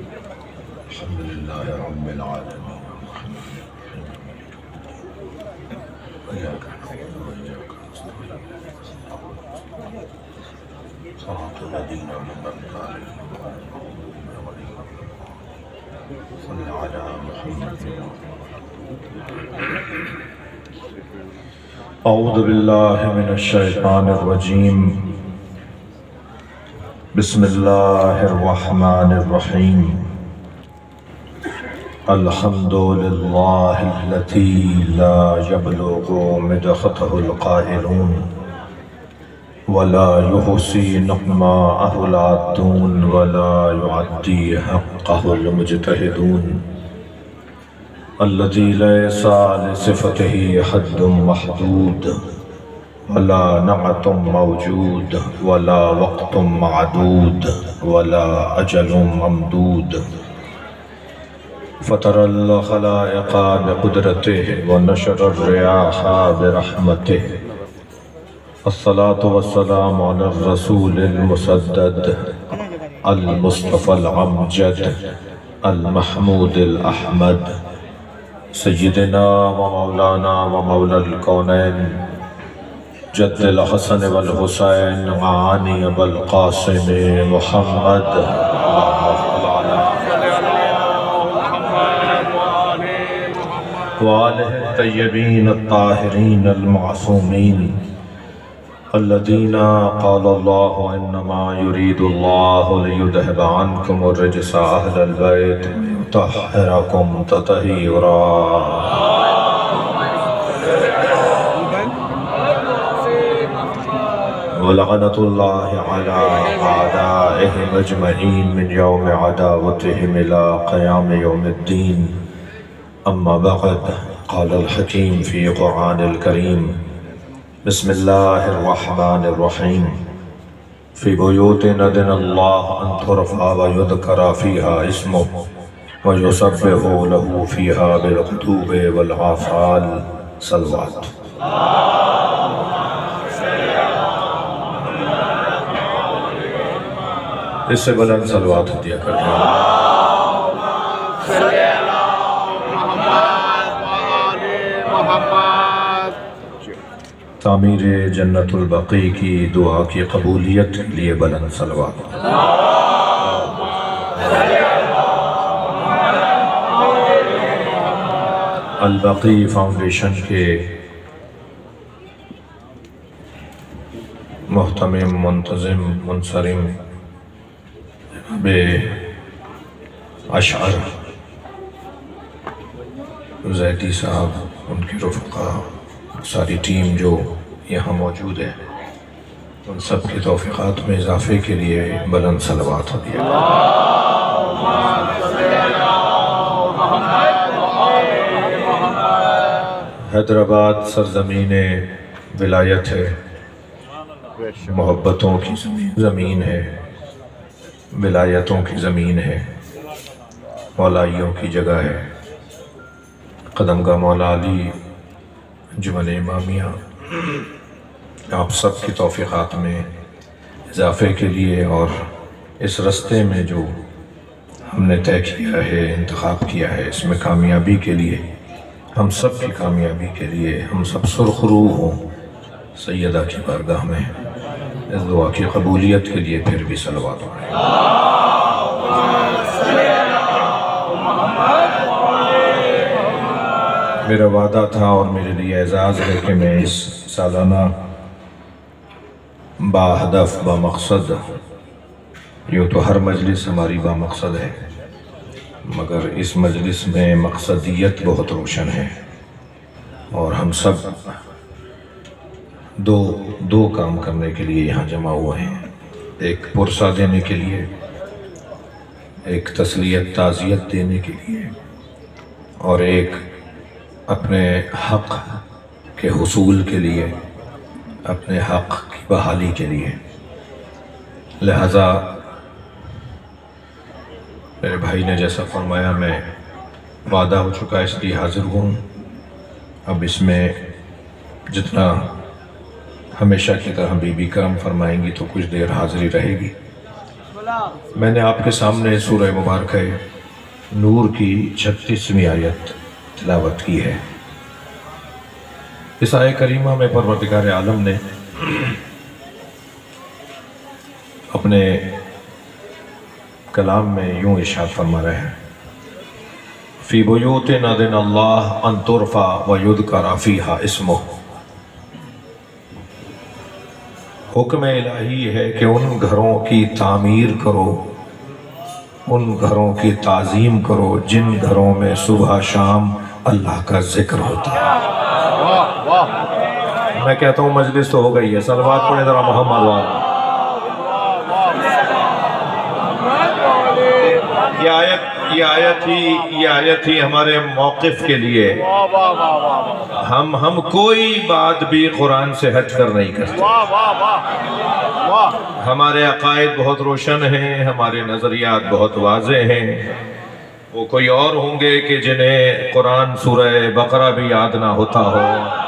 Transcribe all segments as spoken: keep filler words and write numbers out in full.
الحمد لله رب العالمين إياك نعبد وإياك نستعين صراط الذين أنعمت عليهم غير المغضوب عليهم صل على محمد. أعوذ بالله من الشيطان الرجيم. بسم الله الرحمن الرحيم. الحمد لله الذي لا يبلغ مدحته القائلون ولا يحصي نعماءه العادون ولا يعدي حقه المجتهدون الذي ليس لصفته حد محدود ولا نعت موجود ولا وقت معدود ولا أجل ممدود فطر الخلائق بقدرته ونشر الرياح برحمته. الصلاة والسلام على الرسول المسدد المصطفى العمجد المحمود الأحمد سيدنا ومولانا ومولى الكونين جد الحسن والحسين معاني بالقاسم محمد وآله الطيبين الطاهرين المعصومين الذين قال الله إنما يريد الله ليذهب عنكم الرجس أهل البيت ويطهركم تطهيرا. ولعنة الله على أعدائهم أجمعين من يوم عداوتهم إلى قيام يوم الدين. أما بعد، قال الحكيم في قرآن الكريم: بسم الله الرحمن الرحيم. في بيوت أذن الله أن ترفع ويذكر فيها اسمه ويسبح له فيها بالغدو والآصال. صلوات. اس سے بلند صلوات دیا کرتے ہیں. تعمیر جنت البقیع کی دعا کی قبولیت کے لیے بلند صلوات. البقیع فاؤنڈیشن کے محتمم منتظم منصرم بے اشعر زیدی صاحب، ان کے رفقا، ساری ٹیم جو یہاں موجود ہے، ان سب کی توفیقات میں اضافے کے لیے بلند صلوات ہو دیا. حیدرآباد سرزمین ولایت ہے، محبتوں کی زمین ہے، ولایتوں کی زمین ہے، مولائیوں کی جگہ ہے. قدمگاہ مولا علی جمل امامیہ آپ سب کی توفیقات میں اضافے کے لیے اور اس رستے میں جو ہم نے طے کیا ہے، انتخاب کیا ہے، اس میں کامیابی کے لیے، ہم سب کی کامیابی کے لیے ہم سب سرخرو ہوں سیدہ کی بارگاہ میں. اس دعا کی قبولیت کے لیے پھر بھی صلوات ہو رہے ہیں. میرا وعدہ تھا اور میرے لیے اعزاز ہے کہ میں اس سالانہ با ہدف با مقصد، یوں تو ہر مجلس ہماری با مقصد ہے، مگر اس مجلس میں مقصدیت بہت روشن ہے اور ہم سب دو دو کام کرنے کے لیے یہاں جمع ہوئے ہیں. ایک پرسہ دینے کے لیے، ایک تسلیت تعزیت دینے کے لیے، اور ایک اپنے حق کے حصول کے لیے، اپنے حق کی بحالی کے لیے. لہذا میرے بھائی نے جیسا فرمایا، میں وعدہ ہو چکا اس لیے حاضر ہوں. اب اس میں جتنا ہمیشہ کی طرح بی بی کرم فرمائیں گی تو کچھ دیر حاضری رہے گی. میں نے آپ کے سامنے سورہ مبارکہ نور کی چھتیسویں آیت تلاوت کی ہے۔ اس آیت کریمہ میں پروردگار عالم نے اپنے کلام میں یوں ارشاد فرما رہے ہیں، فی بیوت اذن اللہ ان ترفع ویذکر فیہا اسمہ۔ حکم الہی ہے کہ ان گھروں کی تعمیر کرو، ان گھروں کی تعظیم کرو جن گھروں میں صبح شام اللہ کا ذکر ہوتا ہے۔ میں کہتا ہوں مجلس تو ہو گئی ہے، صلوات پڑھیں ذرا محمد والا۔ یہ آیت یہ آیت ہی یہ آیت ہی ہمارے موقف کے لیے، ہم ہم کوئی بات بھی قرآن سے ہٹ کر نہیں کرتے۔ ہمارے عقائد بہت روشن ہیں، ہمارے نظریات بہت واضح ہیں۔ وہ کوئی اور ہوں گے کہ جنہیں قرآن سورہ بقرہ بھی یاد نہ ہوتا ہو۔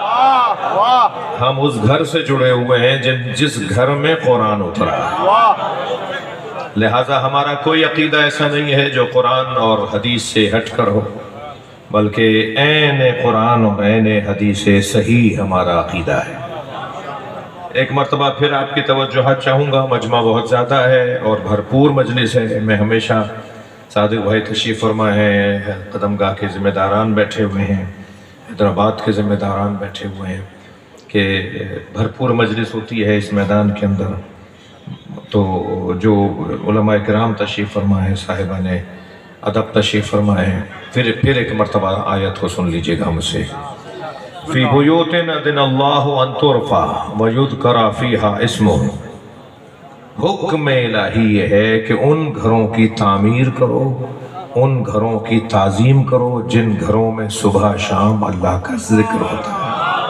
ہم اس گھر سے جڑے ہوئے ہیں جن جس گھر میں قرآن اترا ہے، لہٰذا ہمارا کوئی عقیدہ ایسا نہیں ہے جو قرآن اور حدیث سے ہٹ کر ہو، بلکہ عین قرآن اور عین حدیث صحیح ہمارا عقیدہ ہے۔ ایک مرتبہ پھر آپ کی توجہات چاہوں گا، مجمع بہت زیادہ ہے اور بھرپور مجلس ہے۔ میں ہمیشہ صادق بھائی تشریف فرما ہے، قدم گاہ کے ذمہ داران بیٹھے ہوئے ہیں، حیدرآباد کے ذمہ داران بیٹھے ہوئے ہیں کہ بھرپور مجلس ہوتی ہے اس میدان کے اندر۔ تو جو علماء کرام تشریف فرما ہے، صاحبان ادب تشریف فرما ہے، پھر پھر ایک مرتبہ آیت کو سن لیجئے گا مجھ سے۔ فی بیوت اذن اللہ ان ترفع ویذکر فیہا اسمہ۔ حکم الہی یہ ہے کہ ان گھروں کی تعمیر کرو، ان گھروں کی تعظیم کرو جن گھروں میں صبح شام اللہ کا ذکر ہوتا ہے۔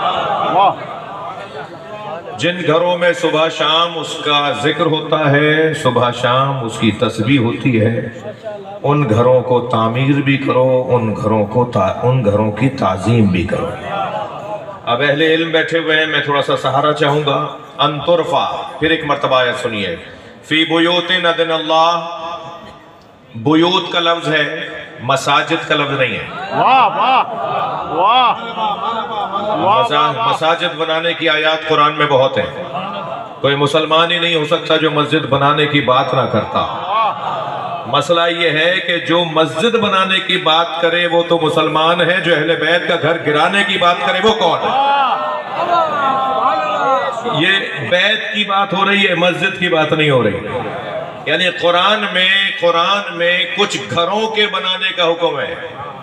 جن گھروں میں صبح شام اس کا ذکر ہوتا ہے، صبح شام اس کی تسبیح ہوتی ہے، ان گھروں کو تعمیر بھی کرو، ان گھروں کو تا ان گھروں کی تعظیم بھی کرو۔ اب اہل علم بیٹھے ہوئے ہیں، میں تھوڑا سا سہارا چاہوں گا۔ ان ترفع، پھر ایک مرتبہ آیت سنیے، فی بیوت اذن اللہ۔ بیوت کا لفظ ہے، مساجد کا لفظ نہیں ہے۔ واہ واہ واہ، مساجد بنانے کی آیات قرآن میں بہت ہیں، کوئی مسلمان ہی نہیں ہو سکتا جو مسجد بنانے کی بات نہ کرتا۔ مسئلہ یہ ہے کہ جو مسجد بنانے کی بات کرے وہ تو مسلمان ہے، جو اہل بیت کا گھر گرانے کی بات کرے وہ کون ہے؟ یہ بیت کی بات ہو رہی ہے، مسجد کی بات نہیں ہو رہی۔ یعنی قرآن میں قرآن میں کچھ گھروں کے بنانے کا حکم ہے۔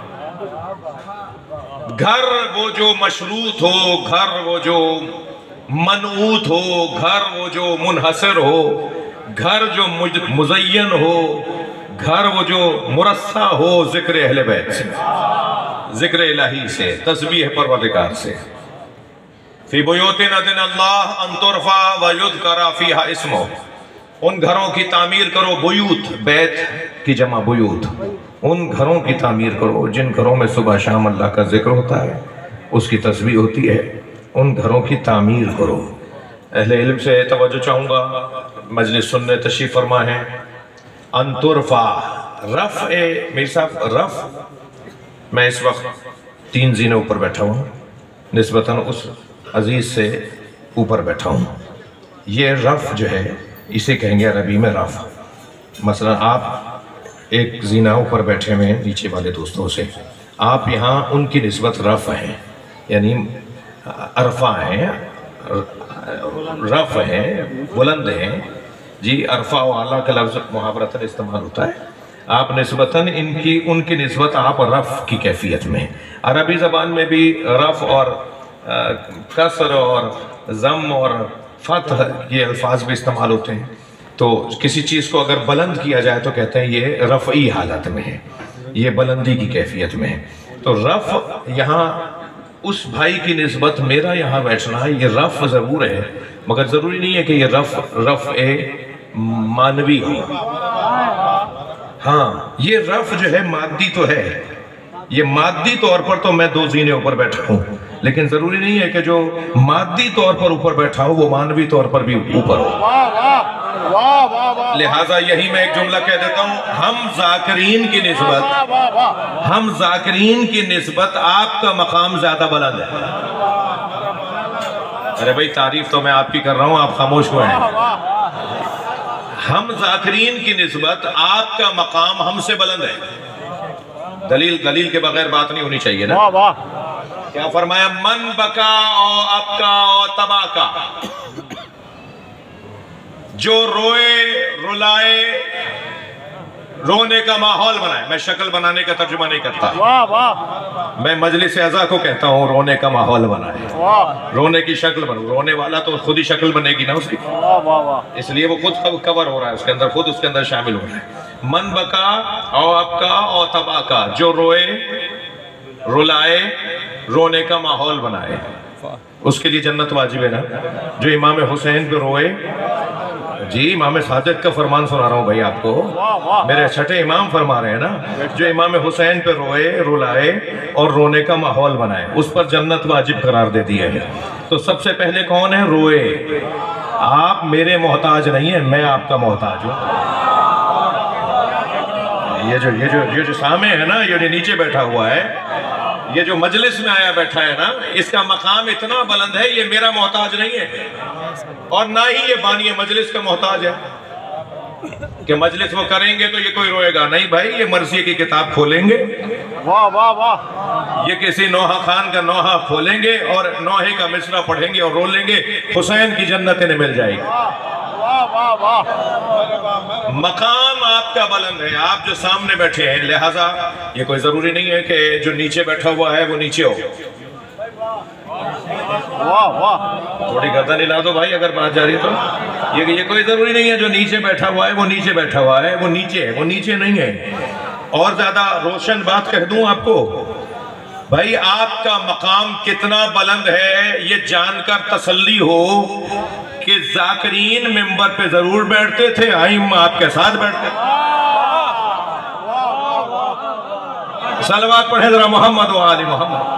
گھر وہ جو مشروط ہو، گھر وہ جو منعوت ہو، گھر وہ جو منحصر ہو، گھر جو مزین ہو، گھر وہ جو مرصع ہو ذکر اہل بیت سے، ذکر الہی سے، تسبیح پروردگار سے۔ فی بیوت اذن اللہ ان ترفع ویذکر فیہا اسمہ۔ ان گھروں کی تعمیر کرو، بیوت بیت کی جمع بیوت، ان گھروں کی تعمیر کرو جن گھروں میں صبح شام اللہ کا ذکر ہوتا ہے، اس کی تسبیح ہوتی ہے، ان گھروں کی تعمیر کرو۔ اہل علم سے توجہ چاہوں گا، مجلس سننے تشریف فرما ہے۔ ان ترفع، رفع، میری صاحب رفع، میں اس وقت تین زینے اوپر بیٹھا ہوں، نسبتاً اس عزیز سے اوپر بیٹھا ہوں۔ یہ رفع جو ہے اسے کہیں گے عربی میں رفع۔ مثلا آپ ایک زینہ اوپر بیٹھے ہوئے ہیں نیچے والے دوستوں سے، آپ یہاں ان کی نسبت رفع ہیں، یعنی عرفہ ہیں، رفع ہیں، بلند ہیں۔ جی عرفہ و اعلیٰ کا لفظ محاورتاً استعمال ہوتا ہے، آپ نسبتاً ان کی ان کی نسبت آپ رفع کی کیفیت میں۔ عربی زبان میں بھی رفع اور کسر اور ضم اور فتح یہ الفاظ بھی استعمال ہوتے ہیں۔ تو کسی چیز کو اگر بلند کیا جائے تو کہتے ہیں یہ رفعی حالت میں ہے، یہ بلندی کی کیفیت میں ہے۔ تو رفع یہاں اس بھائی کی نسبت میرا یہاں بیٹھنا یہ رفع ضرور ہے، مگر ضروری نہیں ہے کہ یہ رفع رفع مانوی ہو۔ ہاں یہ رفع جو ہے مادی تو ہے، یہ مادی طور پر تو میں دو زینے اوپر بیٹھا ہوں، لیکن ضروری نہیں ہے کہ جو مادی طور پر اوپر بیٹھا ہو وہ مانوی طور پر بھی اوپر ہو۔ لہٰذا یہی میں ایک جملہ کہہ دیتا ہوں، ہم ذاکرین کی نسبت ہم ذاکرین کی نسبت آپ کا مقام زیادہ بلند ہے۔ ارے بھائی تعریف تو میں آپ کی کر رہا ہوں، آپ خاموش ہوئے ہیں۔ ہم ذاکرین کی نسبت آپ کا مقام ہم سے بلند ہے۔ دلیل دلیل کے بغیر بات نہیں ہونی چاہیے نا۔ کیا فرمایا؟ من بکا او ابکا او تبا کا، جو روئے رلائے رونے کا ماحول بنائے۔ میں شکل بنانے کا ترجمہ نہیں کرتا، میں مجلس اعزا کو کہتا ہوں رونے کا ماحول بنائے، رونے کی شکل بنو۔ رونے والا تو خود ہی شکل بنے گی نا اس کی، اس لیے وہ خود کور ہو رہا ہے اس کے اندر، خود اس کے اندر شامل ہو رہا ہے۔ من بکا او ابکا او تبا کا، جو روئے رلائے رونے کا ماحول بنائے، اس کے لیے جنت واجب ہے نا۔ جو امام حسین پہ روئے، جی امام صادق کا فرمان سنا رہا ہوں بھائی آپ کو، میرے چھٹے امام فرما رہے ہیں نا، جو امام حسین پہ روئے رلائے اور رونے کا ماحول بنائے، اس پر جنت واجب قرار دے دی ہے۔ تو سب سے پہلے کون ہے؟ روئے۔ آپ میرے محتاج نہیں ہیں، میں آپ کا محتاج ہوں۔ یہ جو یہ جو یہ جو سامع ہے نا، یہ جو نیچے بیٹھا ہوا ہے، یہ جو مجلس میں آیا بیٹھا ہے نا، اس کا مقام اتنا بلند ہے، یہ میرا محتاج نہیں ہے، اور نہ ہی یہ بانی مجلس کا محتاج ہے کہ مجلس وہ کریں گے تو یہ کوئی روئے گا نہیں۔ بھائی یہ مرثیے کی کتاب کھولیں گے، واہ واہ واہ، یہ کسی نوحہ خان کا نوحہ کھولیں گے اور نوحے کا مصرع پڑھیں گے اور رو لیں گے، حسین کی جنت انہیں مل جائے گی۔ مقام آپ کا بلند ہے، آپ جو سامنے بیٹھے ہیں، لہٰذا یہ کوئی ضروری نہیں ہے کہ جو نیچے بیٹھا ہوا ہے وہ نیچے ہو۔ تھوڑی گردن ہلا دو بھائی اگر بات جا رہی ہے تو۔ یہ یہ کوئی ضروری نہیں ہے جو نیچے بیٹھا ہوا ہے وہ نیچے بیٹھا ہوا ہے، وہ نیچے ہے، وہ نیچے نہیں ہے۔ اور زیادہ روشن بات کہہ دوں آپ کو، بھائی آپ کا مقام کتنا بلند ہے یہ جان کر تسلی ہو کہ ذاکرین ممبر پہ ضرور بیٹھتے تھے، ائمہ آپ کے ساتھ بیٹھتے تھے۔ صلوات پڑھیں ذرا محمد و آل محمد۔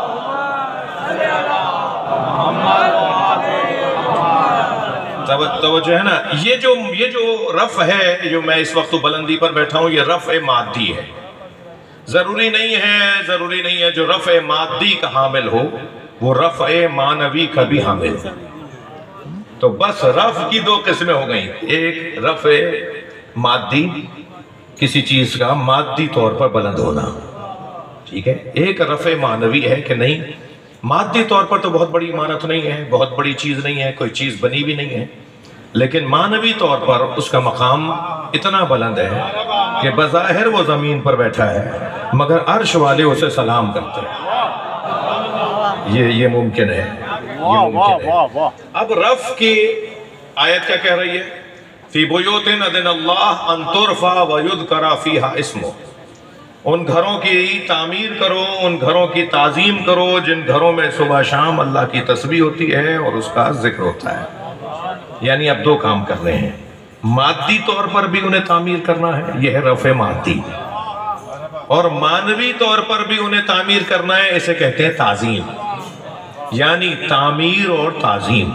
توجہ ہے نا، یہ جو یہ جو رفع ہے، جو میں اس وقت بلندی پر بیٹھا ہوں، یہ رفع مادی ہے۔ ضروری نہیں ہے ضروری نہیں ہے جو رفع مادی کا حامل ہو وہ رفع معنوی کا بھی حامل ہو۔ تو بس رفع کی دو قسمیں ہو گئیں، ایک رفع مادی، کسی چیز کا مادی طور پر بلند ہونا، ٹھیک ہے، ایک رفع معنوی ہے کہ نہیں مادی طور پر تو بہت بڑی عمارت نہیں ہے، بہت بڑی چیز نہیں ہے، کوئی چیز بنی بھی نہیں ہے، لیکن معنوی طور پر اس کا مقام اتنا بلند ہے کہ بظاہر وہ زمین پر بیٹھا ہے مگر عرش والے اسے سلام کرتے ہیں۔ یہ یہ ممکن ہے، یہ ممکن ہے۔ اب رفع کی آیت کیا کہہ رہی ہے؟ فی بیوت اذن اللہ ان ترفع ویذکر فیہا اسمہ، ان گھروں کی تعمیر کرو، ان گھروں کی تعظیم کرو جن گھروں میں صبح شام اللہ کی تسبیح ہوتی ہے اور اس کا ذکر ہوتا ہے۔ یعنی اب دو کام کر رہے ہیں، مادی طور پر بھی انہیں تعمیر کرنا ہے، یہ ہے رفع مادی، اور معنوی طور پر بھی انہیں تعمیر کرنا ہے، اسے کہتے ہیں تعظیم، یعنی تعمیر اور تعظیم۔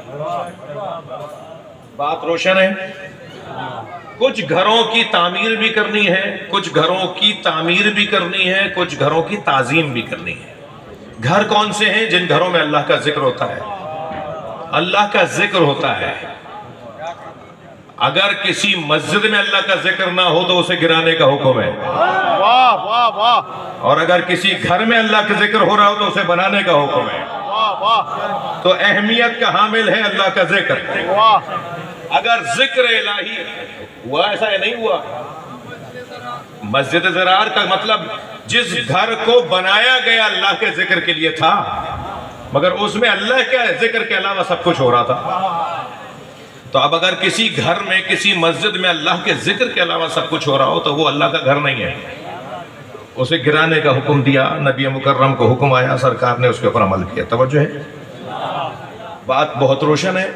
بات روشن ہے؟ کچھ گھروں کی تعمیر بھی کرنی ہے، کچھ گھروں کی تعمیر بھی کرنی ہے، کچھ گھروں کی تعظیم بھی کرنی ہے۔ گھر کون سے ہیں؟ جن گھروں میں اللہ کا ذکر ہوتا ہے، اللہ کا ذکر ہوتا ہے۔ اگر کسی مسجد میں اللہ کا ذکر نہ ہو تو اسے گرانے کا حکم ہے، واہ واہ واہ، اور اگر کسی گھر میں اللہ کا ذکر ہو رہا ہو تو اسے بنانے کا حکم ہے۔ واہ واہ، تو اہمیت کا حامل ہے اللہ کا ذکر۔ واہ، اگر ذکر الہی ہوا، ایسا ہے نہیں ہوا، مسجد ضرار کا مطلب جس گھر کو بنایا گیا اللہ کے ذکر کے لیے تھا، مگر اس میں اللہ کے ذکر کے علاوہ سب کچھ ہو رہا تھا۔ تو اب اگر کسی گھر میں، کسی مسجد میں اللہ کے ذکر کے علاوہ سب کچھ ہو رہا ہو تو وہ اللہ کا گھر نہیں ہے، اسے گرانے کا حکم دیا، نبی مکرم کو حکم آیا، سرکار نے اس کے اوپر عمل کیا۔ توجہ ہے، بات بہت روشن ہے۔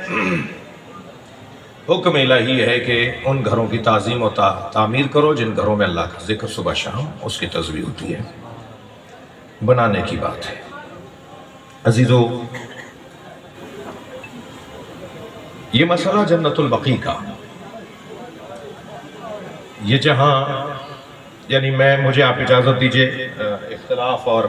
حکم الہی ہے کہ ان گھروں کی تعظیم و تعمیر کرو جن گھروں میں اللہ کا ذکر صبح شام اس کی تسبیح ہوتی ہے۔ بنانے کی بات ہے عزیزو، یہ مسئلہ جنت البقیع کا، یہ جہاں یعنی میں مجھے آپ اجازت دیجئے، اختلاف اور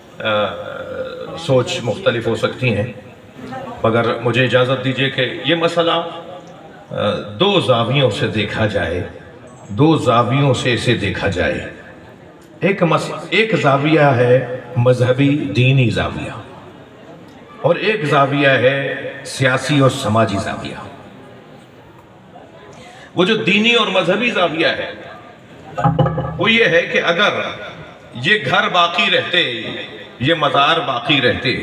سوچ مختلف ہو سکتی ہیں، مگر مجھے اجازت دیجئے کہ یہ مسئلہ دو زاویوں سے دیکھا جائے، دو زاویوں سے اسے دیکھا جائے۔ ایک ایک زاویہ ہے مذہبی دینی زاویہ، اور ایک زاویہ ہے سیاسی اور سماجی زاویہ۔ وہ جو دینی اور مذہبی زاویہ ہے وہ یہ ہے کہ اگر یہ گھر باقی رہتے، یہ مزار باقی رہتے،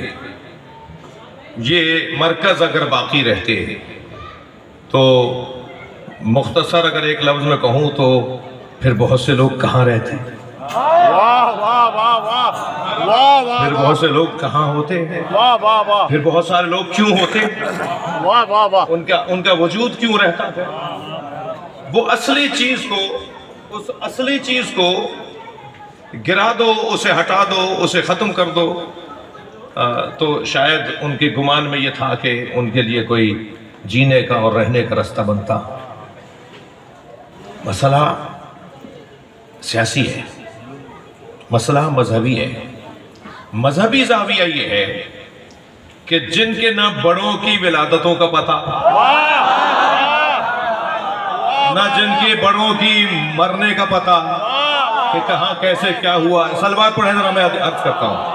یہ مرکز اگر باقی رہتے، تو مختصر اگر ایک لفظ میں کہوں تو پھر بہت سے لوگ کہاں رہتے، واہ واہ واہ واہ واہ واہ، پھر بہت سے لوگ کہاں ہوتے، واہ واہ واہ، پھر بہت سارے لوگ کیوں ہوتے، واہ واہ واہ، ان کا ان کا وجود کیوں رہتا تھا۔ وہ اصلی چیز کو، اس اصلی چیز کو گرا دو، اسے ہٹا دو، اسے ختم کر دو، تو شاید ان کے گمان میں یہ تھا کہ ان کے لیے کوئی جینے کا اور رہنے کا راستہ بنتا۔ مسئلہ سیاسی ہے، مسئلہ مذہبی ہے۔ مذہبی زاویہ یہ ہے کہ جن کے نہ بڑوں کی ولادتوں کا پتہ، نہ جن کے بڑوں کی مرنے کا پتہ کہ کہاں کیسے کیا ہوا۔ سلوات پڑھیں ذرا، میں عرض کرتا ہوں۔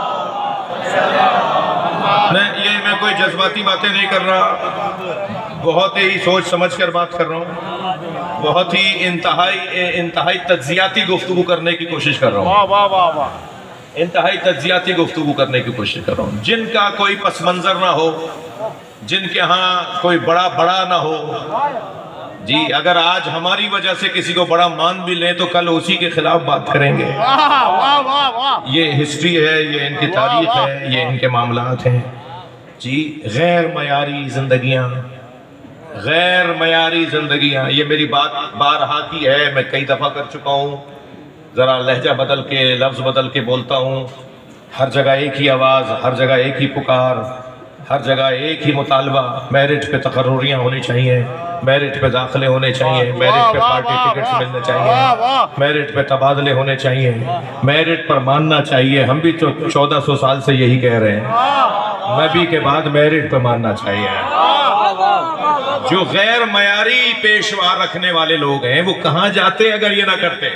میں یہ میں کوئی جذباتی باتیں نہیں کر رہا، بہت ہی سوچ سمجھ کر بات کر رہا ہوں، بہت ہی انتہائی انتہائی تجزیاتی گفتگو کرنے کی کوشش کر رہا ہوں، واہ واہ واہ واہ، انتہائی تجزیاتی گفتگو کرنے کی کوشش کر رہا ہوں۔ جن کا کوئی پس منظر نہ ہو، جن کے ہاں کوئی بڑا بڑا نہ ہو، جی اگر آج ہماری وجہ سے کسی کو بڑا مان بھی لیں تو کل اسی کے خلاف بات کریں گے۔ واہ واہ واہ واہ، یہ ہسٹری ہے، یہ ان کی تاریخ ہے، یہ ان کے معاملات ہیں۔ جی غیر معیاری زندگیاں، غیر معیاری زندگیاں، یہ میری بات بارہا کی ہے، میں کئی دفعہ کر چکا ہوں، ذرا لہجہ بدل کے لفظ بدل کے بولتا ہوں۔ ہر جگہ ایک ہی آواز، ہر جگہ ایک ہی پکار، ہر جگہ ایک ہی مطالبہ، میرٹ پہ تقرریاں ہونی چاہیے، میرٹ پہ داخلے ہونے چاہیے، میرٹ پہ پارٹی ٹکٹس ملنے چاہیے، میرٹ پہ تبادلے ہونے چاہیے، میرٹ پر ماننا چاہیے۔ ہم بھی تو چودہ سو سال سے یہی کہہ رہے ہیں، نبی کے بعد میرٹ پہ ماننا چاہیے۔ جو غیر معیاری پیشوا رکھنے والے لوگ ہیں وہ کہاں جاتے اگر یہ نہ کرتے؟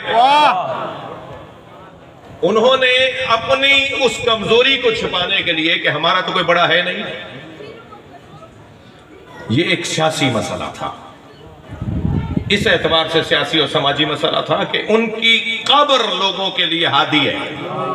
انہوں نے اپنی اس کمزوری کو چھپانے کے لیے کہ ہمارا تو کوئی بڑا ہے نہیں، یہ ایک سیاسی مسئلہ تھا، اس اعتبار سے سیاسی اور سماجی مسئلہ تھا کہ ان کی قبر لوگوں کے لیے ہادی ہے،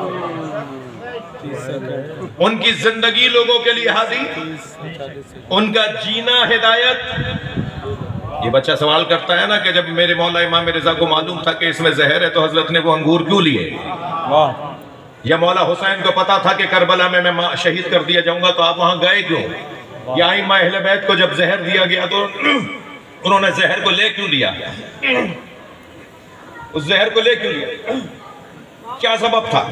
ان کی زندگی لوگوں کے لیے ہادی، ان کا جینا ہدایت۔ یہ بچہ سوال کرتا ہے نا کہ جب میرے مولا امام رضا کو معلوم تھا کہ اس میں زہر ہے تو حضرت نے وہ انگور کیوں لیے؟ یا مولا حسین کو پتا تھا کہ کربلا میں میں شہید کر دیا جاؤں گا تو آپ وہاں گئے کیوں؟ یا ائمہ اہل بیت کو جب زہر دیا گیا تو انہوں نے زہر کو لے کیوں لیا؟ اس زہر کو لے کیوں لیا؟ کیا سبب تھا؟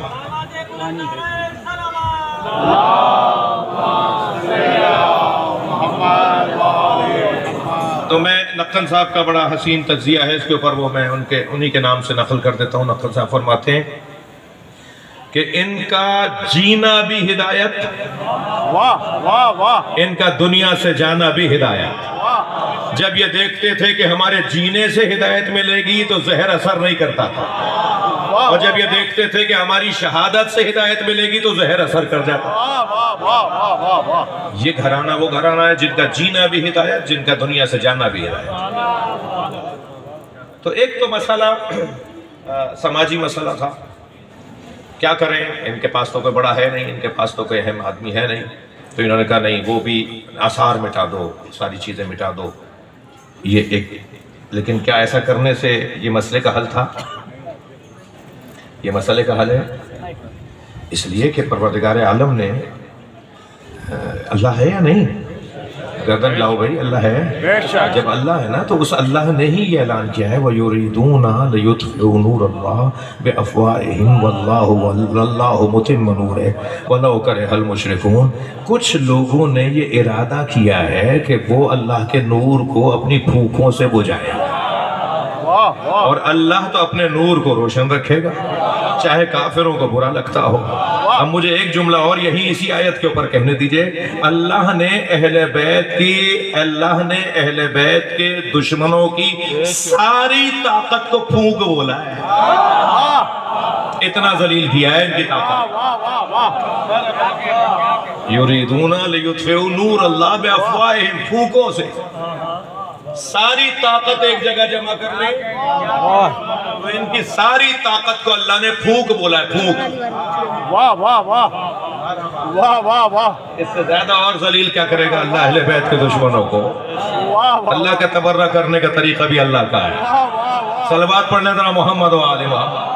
تو میں نقل صاحب کا بڑا حسین تجزیہ ہے اس کے اوپر، وہ میں ان کے انہی کے نام سے نقل کر دیتا ہوں۔ نقل صاحب فرماتے ہیں کہ ان کا جینا بھی ہدایت، واہ واہ واہ، ان کا دنیا سے جانا بھی ہدایت۔ جب یہ دیکھتے تھے کہ ہمارے جینے سے ہدایت ملے گی تو زہر اثر نہیں کرتا تھا، اور جب یہ دیکھتے تھے کہ ہماری شہادت سے ہدایت ملے گی تو زہر اثر کر جاتا۔ یہ گھرانہ وہ گھرانہ ہے جن کا جینا بھی ہدایت، جن کا دنیا سے جانا بھی ہدایت۔ تو ایک تو مسئلہ سماجی مسئلہ تھا، کیا کریں، ان کے پاس تو کوئی بڑا ہے نہیں، ان کے پاس تو کوئی اہم آدمی ہے نہیں، تو انہوں نے کہا نہیں وہ بھی آثار مٹا دو، ساری چیزیں مٹا دو۔ یہ ایک، لیکن کیا ایسا کرنے سے یہ مسئلے کا حل تھا؟ یہ مسئلے کا حل ہے اس لیے کہ پروردگار عالم نے، اللہ ہے یا نہیں؟ گردن لاؤ بھائی، اللہ ہے۔ جب اللہ ہے نا تو اس اللہ نے ہی یہ اعلان کیا ہے وَيُرِيدُونَ لِيُطْفِئُوا نُورَ اللَّهِ بِأَفْوَاهِهِمْ وَاللَّهُ وَاللَّهُ مُتِمُّ نُورِهِ وَلَوْ كَرِهَ الْمُشْرِكُونَ۔ کچھ لوگوں نے یہ ارادہ کیا ہے کہ وہ اللہ کے نور کو اپنی پھوکوں سے بجھائیں، اور اللہ تو اپنے نور کو روشن رکھے گا چاہے کافروں کو برا لگتا ہو۔ اب مجھے ایک جملہ اور یہی اسی آیت کے اوپر کہنے دیجئے، اللہ نے اہل بیت کی اللہ نے اہل بیت کے دشمنوں کی ساری طاقت کو پھونک بولا ہے، اتنا ذلیل کیا ہے ان کی طاقت۔ یریدون لیطفئوا نور اللہ بافواہہم، پھونکوں سے ساری طاقت ایک جگہ جمع کر لیں تو ان کی ساری طاقت کو اللہ نے پھونک بولا ہے، پھونک۔ واہ واہ واہ واہ واہ واہ، اس سے زیادہ اور ذلیل کیا کرے گا اللہ اہل بیت کے دشمنوں کو؟ واہ واہ اللہ کا تبرہ کرنے کا طریقہ بھی اللہ کا ہے۔ صلوات پڑھنے ذرا محمد و آل محمد۔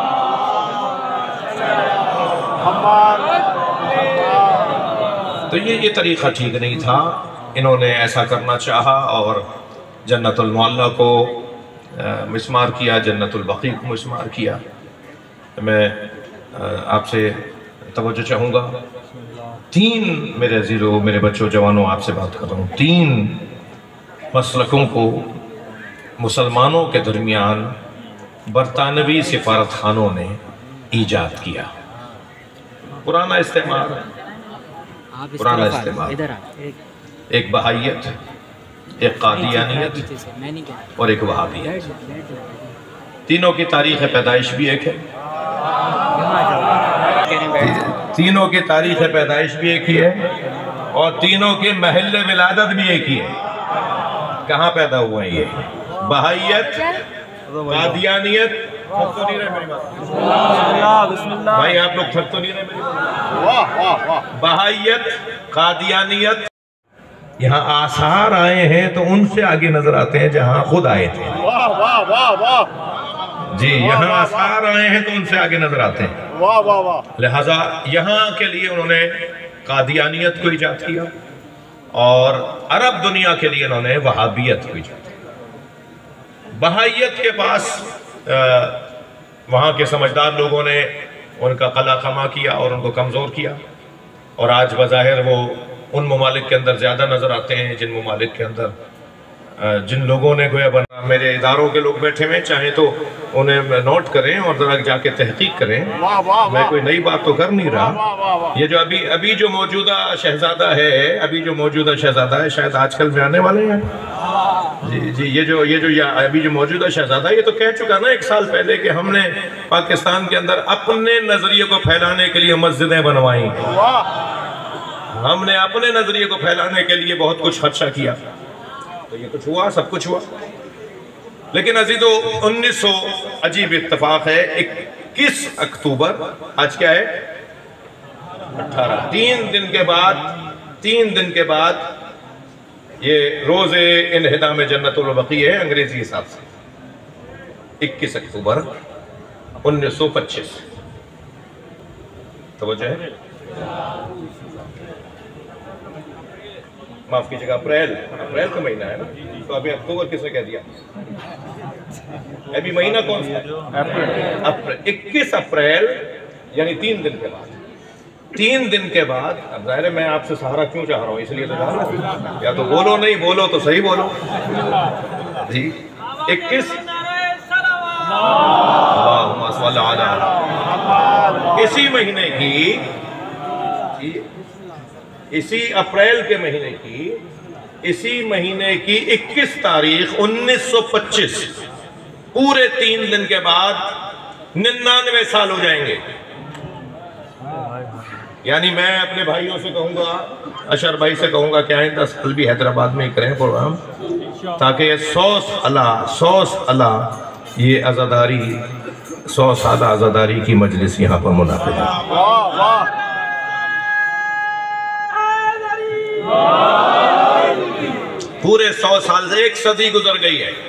تو یہ یہ طریقہ ٹھیک نہیں تھا، انہوں نے ایسا کرنا چاہا اور جنت المعلیٰ کو مسمار کیا، جنت البقیع کو مسمار کیا۔ میں آپ سے توجہ چاہوں گا، تین میرے عزیزو میرے بچوں جوانوں آپ سے بات کر رہا ہوں، تین مسلکوں کو مسلمانوں کے درمیان برطانوی سفارت خانوں نے ایجاد کیا۔ پرانا استعمار پرانا استعمال، ایک بہائیت، ایک قادیانیت اور ایک وہابیت۔ تینوں کی تاریخ پیدائش بھی ایک ہے، تینوں کی تاریخ پیدائش بھی ایک ہی ہے اور تینوں کے محل ولادت بھی ایک ہی ہے۔ کہاں پیدا ہوئے ہیں یہ؟ بہائیت، قادیانیت، تھک تو نہیں رہے میری بات بھائی، آپ لوگ تھک تو نہیں رہے میری بات؟ بہائیت، قادیانیت، یہاں آثار آئے ہیں تو ان سے آگے نظر آتے ہیں جہاں خود آئے تھے۔ واہ واہ واہ واہ، جی یہاں آثار آئے ہیں تو ان سے آگے نظر آتے ہیں، واہ واہ واہ۔ لہٰذا یہاں کے لیے انہوں نے قادیانیت کو ایجاد کیا اور عرب دنیا کے لیے انہوں نے وہابیت کو ایجاد کیا۔ بہائیت کے پاس وہاں کے سمجھدار لوگوں نے ان کا قلع خما کیا اور ان کو کمزور کیا، اور آج بظاہر وہ ان ممالک کے اندر زیادہ نظر آتے ہیں جن ممالک کے اندر جن لوگوں نے گویا بنا۔ میرے اداروں کے لوگ بیٹھے ہوئے چاہیں تو انہیں نوٹ کریں اور ذرا جا کے تحقیق کریں، میں کوئی نئی بات تو کر نہیں رہا۔ یہ جو ابھی ابھی جو موجودہ شہزادہ ہے ابھی جو موجودہ شہزادہ ہے شاید آج کل میں آنے والے ہیں، جی جی یہ جو یہ جو ابھی جو موجودہ شہزادہ ہے یہ تو کہہ چکا نا ایک سال پہلے کہ ہم نے پاکستان کے اندر اپنے نظریے کو پھیلانے کے لیے مسجدیں بنوائیں، ہم نے اپنے نظریے کو پھیلانے کے لیے بہت کچھ خدشہ کیا، تو یہ کچھ ہوا، سب کچھ ہوا۔ لیکن عزیزو انیس سو عجیب اتفاق ہے، اکیس اکتوبر آج کیا ہے اٹھارہ، تین دن کے بعد تین دن کے بعد یہ روز انہدام جنت البقیع ہے انگریزی حساب سے، اکیس اکتوبر انیس سو پچیس، توجہ ہے، معاف کیجئے گا اپریل اپریل کا مہینہ ہے نا، تو ابھی اکتوبر کس نے کہہ دیا؟ ابھی مہینہ کون سا؟ اپریل، اکیس اپریل یعنی تین دن کے بعد تین دن کے بعد اب ظاہر ہے میں آپ سے سہارا کیوں چاہ رہا ہوں، اس لیے تو چاہ رہا ہوں یا تو بولو نہیں بولو تو صحیح بولو جی۔ اکیس اللہم صل علی اسی مہینے کی اسی اپریل کے مہینے کی اسی مہینے کی اکیس تاریخ انیس سو پچیس، پورے تین دن کے بعد ننانوے سال ہو جائیں گے۔ یعنی میں اپنے بھائیوں سے کہوں گا، اشر بھائی سے کہوں گا کہ آئندہ سال بھی حیدرآباد میں ہی کریں پروگرام، تاکہ یہ سو سالہ سو سالہ یہ عزاداری سو سالہ عزاداری کی مجلس یہاں پر منعقد ہے۔ واہ واہ، پورے سو سال سے ایک صدی گزر گئی ہے۔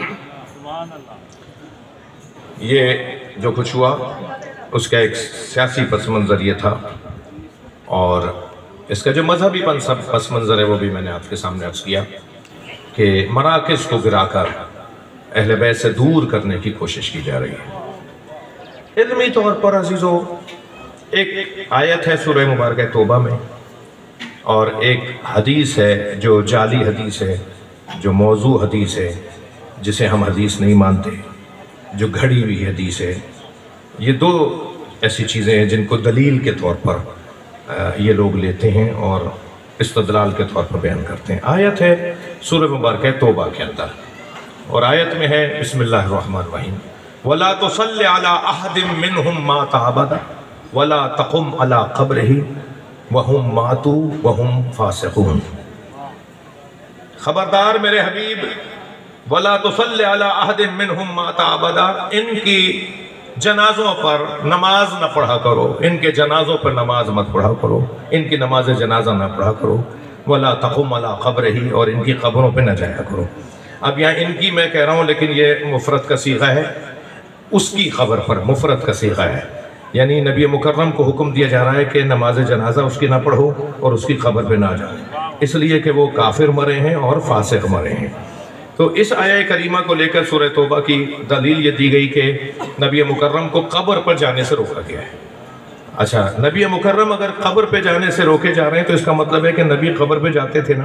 یہ جو کچھ ہوا اس کا ایک سیاسی پس منظر یہ تھا، اور اس کا جو مذہبی پس منظر ہے وہ بھی میں نے آپ کے سامنے عرض کیا کہ مراکز کو گرا کر اہل بیت سے دور کرنے کی کوشش کی جا رہی ہے۔ علمی طور پر عزیزو ایک آیت ہے سورہ مبارکہ توبہ میں، اور ایک حدیث ہے جو جعلی حدیث ہے، جو موضوع حدیث ہے، جسے ہم حدیث نہیں مانتے، جو گھڑی ہوئی حدیث ہے، یہ دو ایسی چیزیں ہیں جن کو دلیل کے طور پر یہ لوگ لیتے ہیں اور استدلال کے طور پر بیان کرتے ہیں۔ آیت ہے سورہ مبارکہ توبہ کے اندر، اور آیت میں ہے بسم اللہ الرحمن الرحیم وَلَا تُصَلِّ عَلَىٰ أَحَدٍ مِّنْهُمْ مَاتَ أَبَدًا وَلَا تَقُمْ عَلَىٰ قَبْرِهِ وَهُمْ مَاتُوا وَهُمْ فَاسِقُونَ۔ خبردار میرے حبیب، وَلَا تُصَلِّ عَلَىٰ أَحَدٍ مِّنْهُمْ مَاتَ أَبَدًا، ان کی جنازوں پر نماز نہ پڑھا کرو، ان کے جنازوں پر نماز مت پڑھا کرو، ان کی نماز جنازہ نہ پڑھا کرو، وَلَا تَقُمْ عَلَىٰ قَبْرِهِ، اور ان کی قبروں پہ نہ جایا کرو۔ اب یہاں ان کی میں کہہ رہا ہوں لیکن یہ مفرد کا صیغہ ہے، اس کی قبر پر مفرد کا صیغہ ہے، یعنی نبی مکرم کو حکم دیا جا رہا ہے کہ نماز جنازہ اس کی نہ پڑھو اور اس کی قبر پہ نہ جاؤ، اس لیے کہ وہ کافر مرے ہیں اور فاسق مرے ہیں۔ تو اس آیہ کریمہ کو لے کر سورہ توبہ کی دلیل یہ دی گئی کہ نبی مکرم کو قبر پر جانے سے روکا گیا ہے۔ اچھا، نبی مکرم اگر قبر پہ جانے سے روکے جا رہے ہیں تو اس کا مطلب ہے کہ نبی قبر پہ جاتے تھے نا،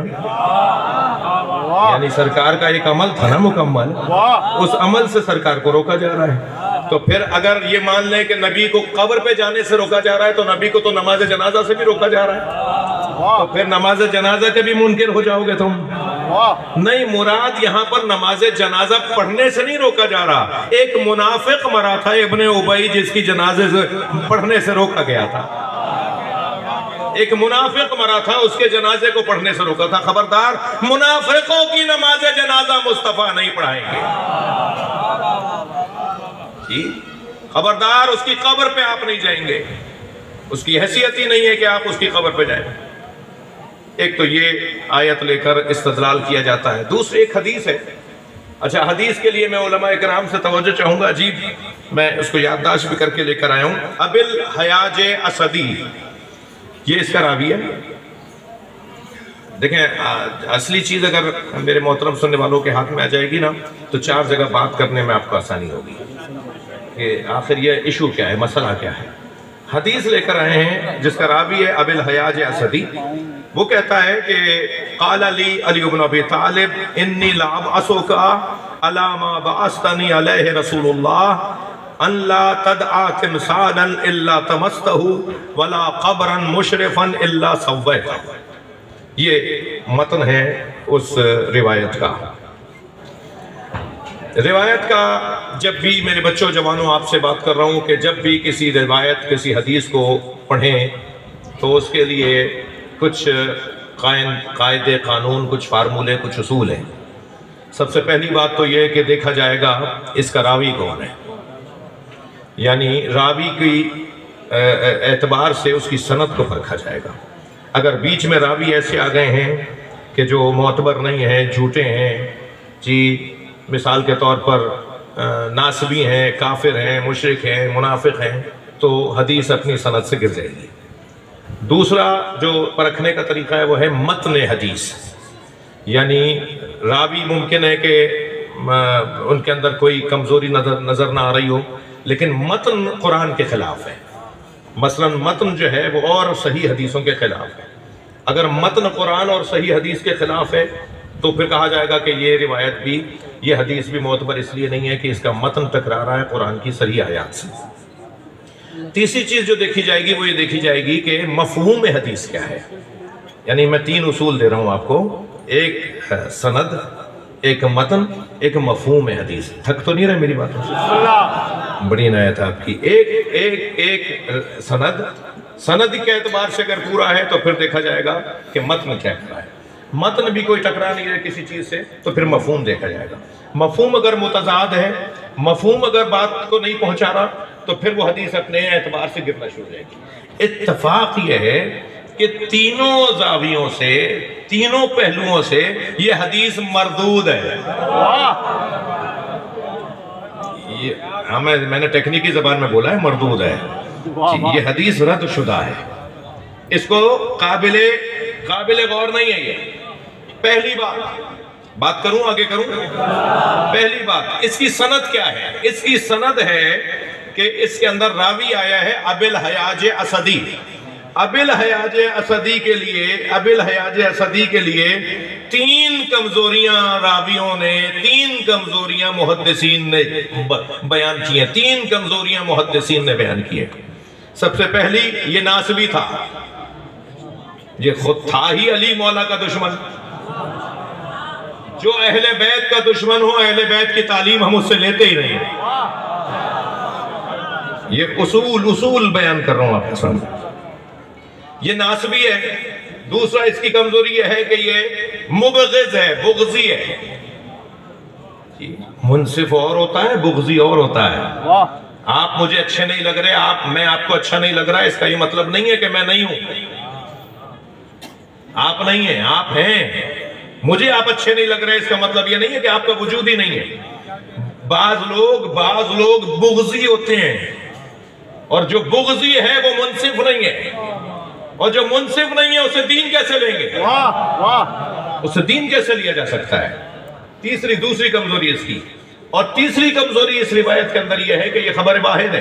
یعنی سرکار کا ایک عمل تھا نا مکمل، اس عمل سے سرکار کو روکا جا رہا ہے۔ تو پھر اگر یہ مان لیں کہ نبی کو قبر پہ جانے سے روکا جا رہا ہے تو نبی کو تو نماز جنازہ سے بھی روکا جا رہا ہے، تو پھر نماز جنازہ کے بھی منکر ہو جاؤ گے تم۔ نہیں، مراد یہاں پر نماز جنازہ پڑھنے سے نہیں روکا جا رہا، ایک منافق مرا تھا ابن ابی جس کی جنازے سے پڑھنے سے روکا گیا تھا، ایک منافق مرا تھا، اس کے جنازے کو پڑھنے سے روکا تھا۔ خبردار، منافقوں کی نماز جنازہ مصطفیٰ نہیں پڑھائیں گے، خبردار، اس کی قبر پہ آپ نہیں جائیں گے، اس کی حیثیت ہی نہیں ہے کہ آپ اس کی قبر پہ جائیں۔ ایک تو یہ آیت لے کر استدلال کیا جاتا ہے، دوسری ایک حدیث ہے۔ اچھا، حدیث کے لیے میں علماء اکرام سے توجہ چاہوں گا، عجیب، میں اس کو یادداشت بھی کر کے لے کر آیا ہوں۔ ابی الحیاج اسدی، یہ اس کا راوی ہے۔ دیکھیں، اصلی چیز اگر میرے محترم سننے والوں کے ہاتھ میں آ جائے گی نا تو چار جگہ بات کرنے میں آپ کو آسانی ہوگی کہ آخر یہ ایشو کیا ہے، مسئلہ کیا ہے۔ حدیث لے کر آئے ہیں جس کا راوی ہے ابی الحیاج اسدی، وہ کہتا ہے کہ قال لی علی بن ابی طالب انی لابعثک علی ما بعثتنی علیہ رسول اللہ ان لا تدعا تمثالا الا تمستہ ولا قبرا مشرفا الا سویتہ۔ یہ متن ہے اس روایت کا۔ روایت کا جب بھی میرے بچوں جوانوں آپ سے بات کر رہا ہوں کہ جب بھی کسی روایت کسی حدیث کو پڑھیں تو اس کے لیے کچھ قائم قاعدے قانون، کچھ فارمولے، کچھ اصول ہیں۔ سب سے پہلی بات تو یہ کہ دیکھا جائے گا اس کا راوی کون ہے، یعنی راوی کی اعتبار سے اس کی سند کو پرکھا جائے گا۔ اگر بیچ میں راوی ایسے آ گئے ہیں کہ جو معتبر نہیں ہیں، جھوٹے ہیں، جی مثال کے طور پر ناسبی ہیں، کافر ہیں، مشرک ہیں، منافق ہیں، تو حدیث اپنی سند سے گر جائے گی۔ دوسرا جو پرکھنے کا طریقہ ہے وہ ہے متن حدیث، یعنی راوی ممکن ہے کہ ان کے اندر کوئی کمزوری نظر نظر نہ آ رہی ہو لیکن متن قرآن کے خلاف ہے، مثلا متن جو ہے وہ اور صحیح حدیثوں کے خلاف ہے۔ اگر متن قرآن اور صحیح حدیث کے خلاف ہے تو پھر کہا جائے گا کہ یہ روایت بھی، یہ حدیث بھی معتبر اس لیے نہیں ہے کہ اس کا متن ٹکرا رہا ہے قرآن کی صحیح آیات سے۔ تیسری چیز جو دیکھی جائے گی وہ یہ دیکھی جائے گی کہ مفہوم حدیث کیا ہے، یعنی میں تین اصول دے رہا ہوں آپ کو، ایک سند، ایک متن، ایک مفہوم حدیث۔ تھک تو نہیں رہے میری بات؟ بڑی عنایت ہے آپ کی۔ ایک ایک ایک سند، سند کے اعتبار سے اگر پورا ہے تو پھر دیکھا جائے گا کہ متن کیا ہے، متن بھی کوئی ٹکرا نہیں ہے کسی چیز سے تو پھر مفہوم دیکھا جائے گا۔ مفہوم اگر متضاد ہے، مفہوم اگر بات کو نہیں پہنچا رہا تو پھر وہ حدیث اپنے اعتبار سے گرنا شروع ہو جائے گی۔ اتفاق یہ ہے کہ تینوں زاویوں سے، تینوں پہلوؤں سے یہ حدیث مردود ہے۔ ہاں میں نے ٹیکنیکی زبان میں بولا ہے مردود ہے، یہ حدیث رد شدہ ہے، اس کو قابل قابل غور نہیں ہے۔ یہ پہلی بات بات کروں آگے کروں پہلی بات اس کی سند کیا ہے؟ اس کی سند ہے کہ اس کے اندر راوی آیا ہے ابی الحیاج اسدی، ابل حیاج اسدی کے لیے ابل حیاج اسدی کے لیے تین کمزوریاں راویوں نے تین کمزوریاں محدثین نے بیان کی ہیں تین کمزوریاں محدثین نے بیان کی ہیں۔ سب سے پہلی یہ ناسبی تھا، یہ خود تھا ہی علی مولا کا دشمن۔ جو اہل بیت کا دشمن ہو، اہل بیت کی تعلیم ہم اس سے لیتے ہی نہیں، یہ اصول اصول بیان کر رہا ہوں آپ کے سامنے۔ یہ ناسبی ہے۔ دوسرا اس کی کمزوری یہ ہے کہ یہ مبغض ہے، بغضی ہے۔ منصف اور ہوتا ہے، بغضی اور ہوتا ہے۔ آپ مجھے اچھے نہیں لگ رہے، آپ میں آپ کو اچھا نہیں لگ رہا، اس کا یہ مطلب نہیں ہے کہ میں نہیں ہوں۔ آپ نہیں ہیں، آپ ہیں۔ مجھے آپ اچھے نہیں لگ رہے، اس کا مطلب یہ نہیں ہے کہ آپ کا وجود ہی نہیں ہے۔ بعض لوگ بعض لوگ بغضی ہوتے ہیں، اور جو بغضی ہے وہ منصف نہیں ہے، اور جو منصف نہیں ہے اسے دین کیسے لیں گے؟ واہ واہ، اسے دین کیسے لیا جا سکتا ہے؟ تیسری دوسری کمزوری اس کی، اور تیسری کمزوری اس روایت کے اندر یہ ہے کہ یہ خبر واحد ہے۔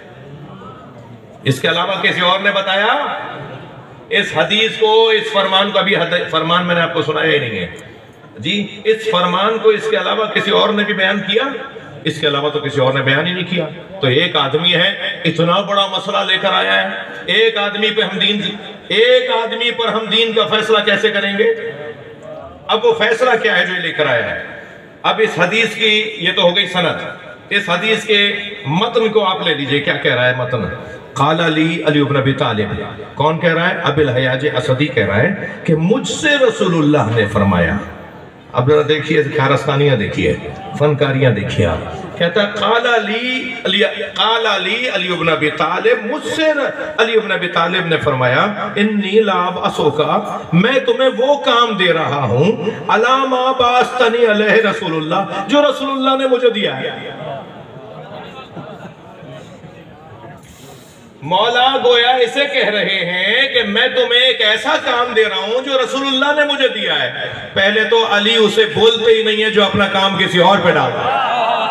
اس کے علاوہ کسی اور نے بتایا اس حدیث کو، اس فرمان کو، ابھی فرمان میں نے آپ کو سنایا ہی نہیں ہے جی، اس فرمان کو اس کے علاوہ کسی اور نے بھی بیان کیا؟ اس کے علاوہ تو کسی اور نے بیان ہی نہیں کیا۔ تو ایک آدمی ہے، اتنا بڑا مسئلہ لے کر آیا ہے، ایک آدمی پہ ہم دین ایک آدمی پر ہم دین کا فیصلہ کیسے کریں گے؟ اب وہ فیصلہ کیا ہے جو یہ لے کر آیا ہے؟ اب اس حدیث کی یہ تو ہو گئی سند، اس حدیث کے متن کو آپ لے لیجئے، کیا کہہ رہا ہے متن؟ قال علی علی ابن ابی طالب، کون کہہ رہا ہے؟ ابی الحیاج اسدی کہہ رہا ہے کہ مجھ سے رسول اللہ نے فرمایا۔ اب ذرا دیکھیے کھارستانیاں دیکھیے، فنکاریاں دیکھیے۔ کہتا ہے قال علی قال علی علی ابن ابی طالب، مجھ سے علی ابن ابی طالب نے فرمایا انی لا ابعثک، میں تمہیں وہ کام دے رہا ہوں علی ما بعثنی علیہ رسول اللہ، جو رسول اللہ نے مجھے دیا ہے۔ مولا گویا اسے کہہ رہے ہیں کہ میں تمہیں ایک ایسا کام دے رہا ہوں جو رسول اللہ نے مجھے دیا ہے۔ پہلے تو علی اسے بولتے ہی نہیں ہے جو اپنا کام کسی اور پہ ڈالتا ہے۔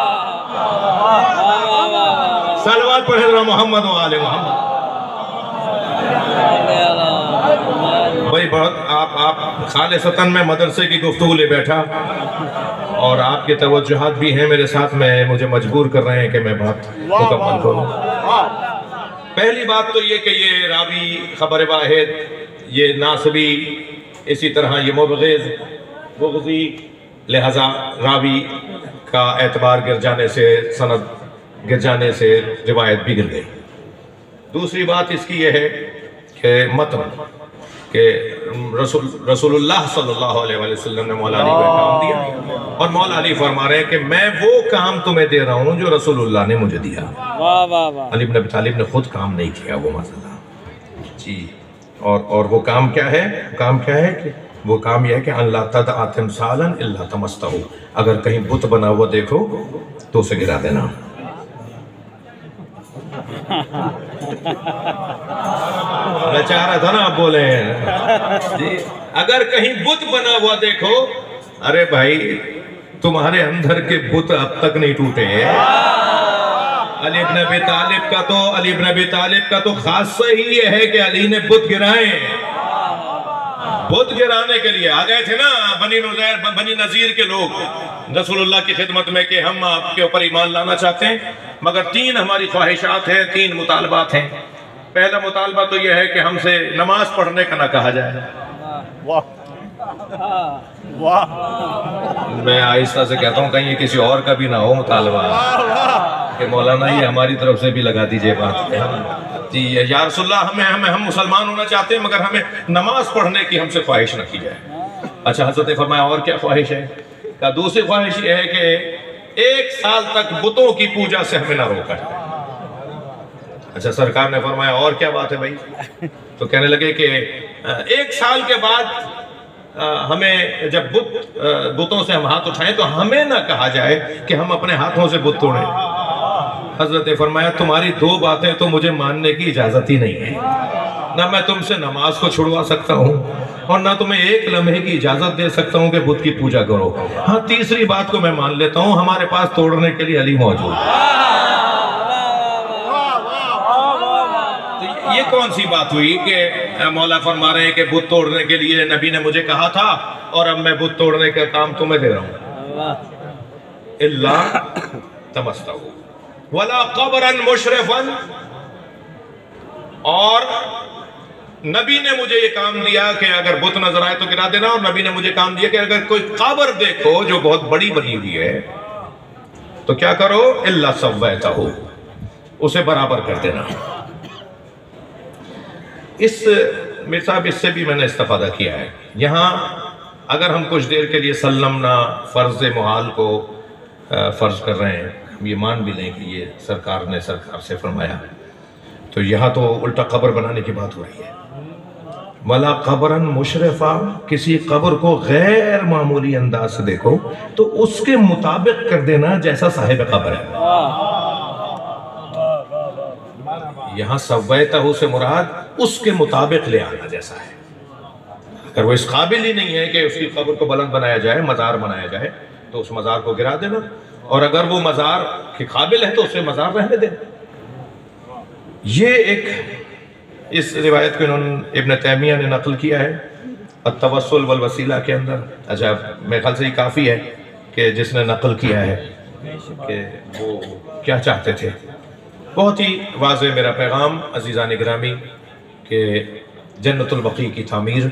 صلوات پڑھیں ذرا محمد و آل محمد۔ بھائی بہت آپ آپ خالصتاً میں مدرسے کی گفتگو لے بیٹھا، اور آپ کے توجہات بھی ہیں میرے ساتھ، میں مجھے مجبور کر رہے ہیں کہ میں بات مکمل کروں۔ پہلی بات تو یہ کہ یہ راوی خبر واحد، یہ ناسبی، اسی طرح یہ مبغض بغضی، لہذا راوی کا اعتبار گر جانے سے، سند گر جانے سے روایت بھی گر گئی۔ دوسری بات اس کی یہ ہے کہ متن کہ رسول رسول اللہ صلی اللہ علیہ وآلہ وسلم نے مولا علی کو ایک کام دیا، اور مولا علی فرما رہے ہیں کہ میں وہ کام تمہیں دے رہا ہوں جو رسول اللہ نے مجھے دیا۔ علی بن ابی طالب نے خود کام نہیں کیا وہ مسئلہ جی، اور اور وہ کام کیا ہے؟ کام کیا ہے کہ وہ کام یہ ہے کہ ان لا تدع تمثالا الا طمستہ، اگر کہیں بت بنا ہوا دیکھو تو اسے گرا دینا۔ میں چاہ رہا تھا نا آپ بولے ہیں جی، اگر کہیں بت بنا ہوا دیکھو، ارے بھائی تمہارے اندر کے بت اب تک نہیں ٹوٹے ہیں۔ علی ابن ابی طالب کا تو علی ابن ابی طالب کا تو خاصہ ہی یہ ہے کہ علی نے بت گرائے، بت گرانے کے لیے آ گئے تھے نا بنی نذیر بنی نذیر کے لوگ رسول اللہ کی خدمت میں کہ ہم آپ کے اوپر ایمان لانا چاہتے ہیں، مگر تین ہماری خواہشات ہیں، تین مطالبات ہیں۔ پہلا مطالبہ تو یہ ہے کہ ہم سے نماز پڑھنے کا نہ کہا جائے۔ واہ واہ، میں آہستہ سے کہتا ہوں کہیں یہ کسی اور کا بھی نہ ہو مطالبہ کہ مولانا یہ ہماری طرف سے بھی لگا دیجئے بات جی، یا رسول اللہ ہمیں ہمیں ہم مسلمان ہونا چاہتے ہیں مگر ہمیں نماز پڑھنے کی ہم سے خواہش نہ کی جائے۔ اچھا حضرت نے فرمایا اور کیا خواہش ہے؟ کہ دوسری خواہش یہ ہے کہ ایک سال تک بتوں کی پوجا سے ہمیں نہ روکا جائے۔ اچھا سرکار نے فرمایا اور کیا بات ہے بھائی؟ تو کہنے لگے کہ ایک سال کے بعد ہمیں جب بت بتوں سے ہم ہاتھ اٹھائیں تو ہمیں نہ کہا جائے کہ ہم اپنے ہاتھوں سے بت توڑیں۔ حضرت نے فرمایا تمہاری دو باتیں تو مجھے ماننے کی اجازت ہی نہیں ہے، نہ میں تم سے نماز کو چھڑوا سکتا ہوں اور نہ تمہیں ایک لمحے کی اجازت دے سکتا ہوں کہ بت کی پوجا کرو۔ ہاں تیسری بات کو میں مان لیتا ہوں، ہمارے پاس توڑنے کے لیے علی موجود ہے۔ یہ یہ کون سی بات ہوئی کہ مولا فرما رہے ہیں کہ بت توڑنے کے لیے نبی نے مجھے کہا تھا اور اب میں بت توڑنے کا کام تمہیں دے رہا ہوں؟ اللہ تمستہو ولا قبرا مشرفا، اور نبی نے مجھے یہ کام دیا کہ اگر بت نظر آئے تو گرا دینا، اور نبی نے مجھے کام دیا کہ اگر کوئی قبر دیکھو جو بہت بڑی بنی ہوئی ہے تو کیا کرو؟ الا سویتہو، اسے برابر کر دینا۔ اس میرے صاحب اس سے بھی میں نے استفادہ کیا ہے۔ یہاں اگر ہم کچھ دیر کے لیے سلمنا فرض محال کو فرض کر رہے ہیں، ہم یہ مان بھی لیں کہ یہ سرکار نے سرکار سے فرمایا، تو یہاں تو الٹا قبر بنانے کی بات ہو رہی ہے۔ وَلَا قَبْرًا مُشْرِفًا، کسی قبر کو غیر معمولی انداز سے دیکھو تو اس کے مطابق کر دینا جیسا صاحب قبر ہے۔ یہاں سویتہو سے مراد اس کے مطابق لے آنا جیسا ہے۔ اگر وہ اس قابل ہی نہیں ہے کہ اس کی قبر کو بلند بنایا جائے، مزار بنایا جائے، تو اس مزار کو گرا دینا، اور اگر وہ مزار کے قابل ہے تو اسے مزار رہنے دینا۔ یہ ایک اس روایت کو انہوں نے ابن تیمیہ نے نقل کیا ہے التوسل والوسیلہ کے اندر۔ اچھا میرے خیال سے یہ کافی ہے کہ جس نے نقل کیا ہے کہ وہ کیا چاہتے تھے۔ بہت ہی واضح میرا پیغام عزیزان گرامی کہ جنت البقیع کی تعمیر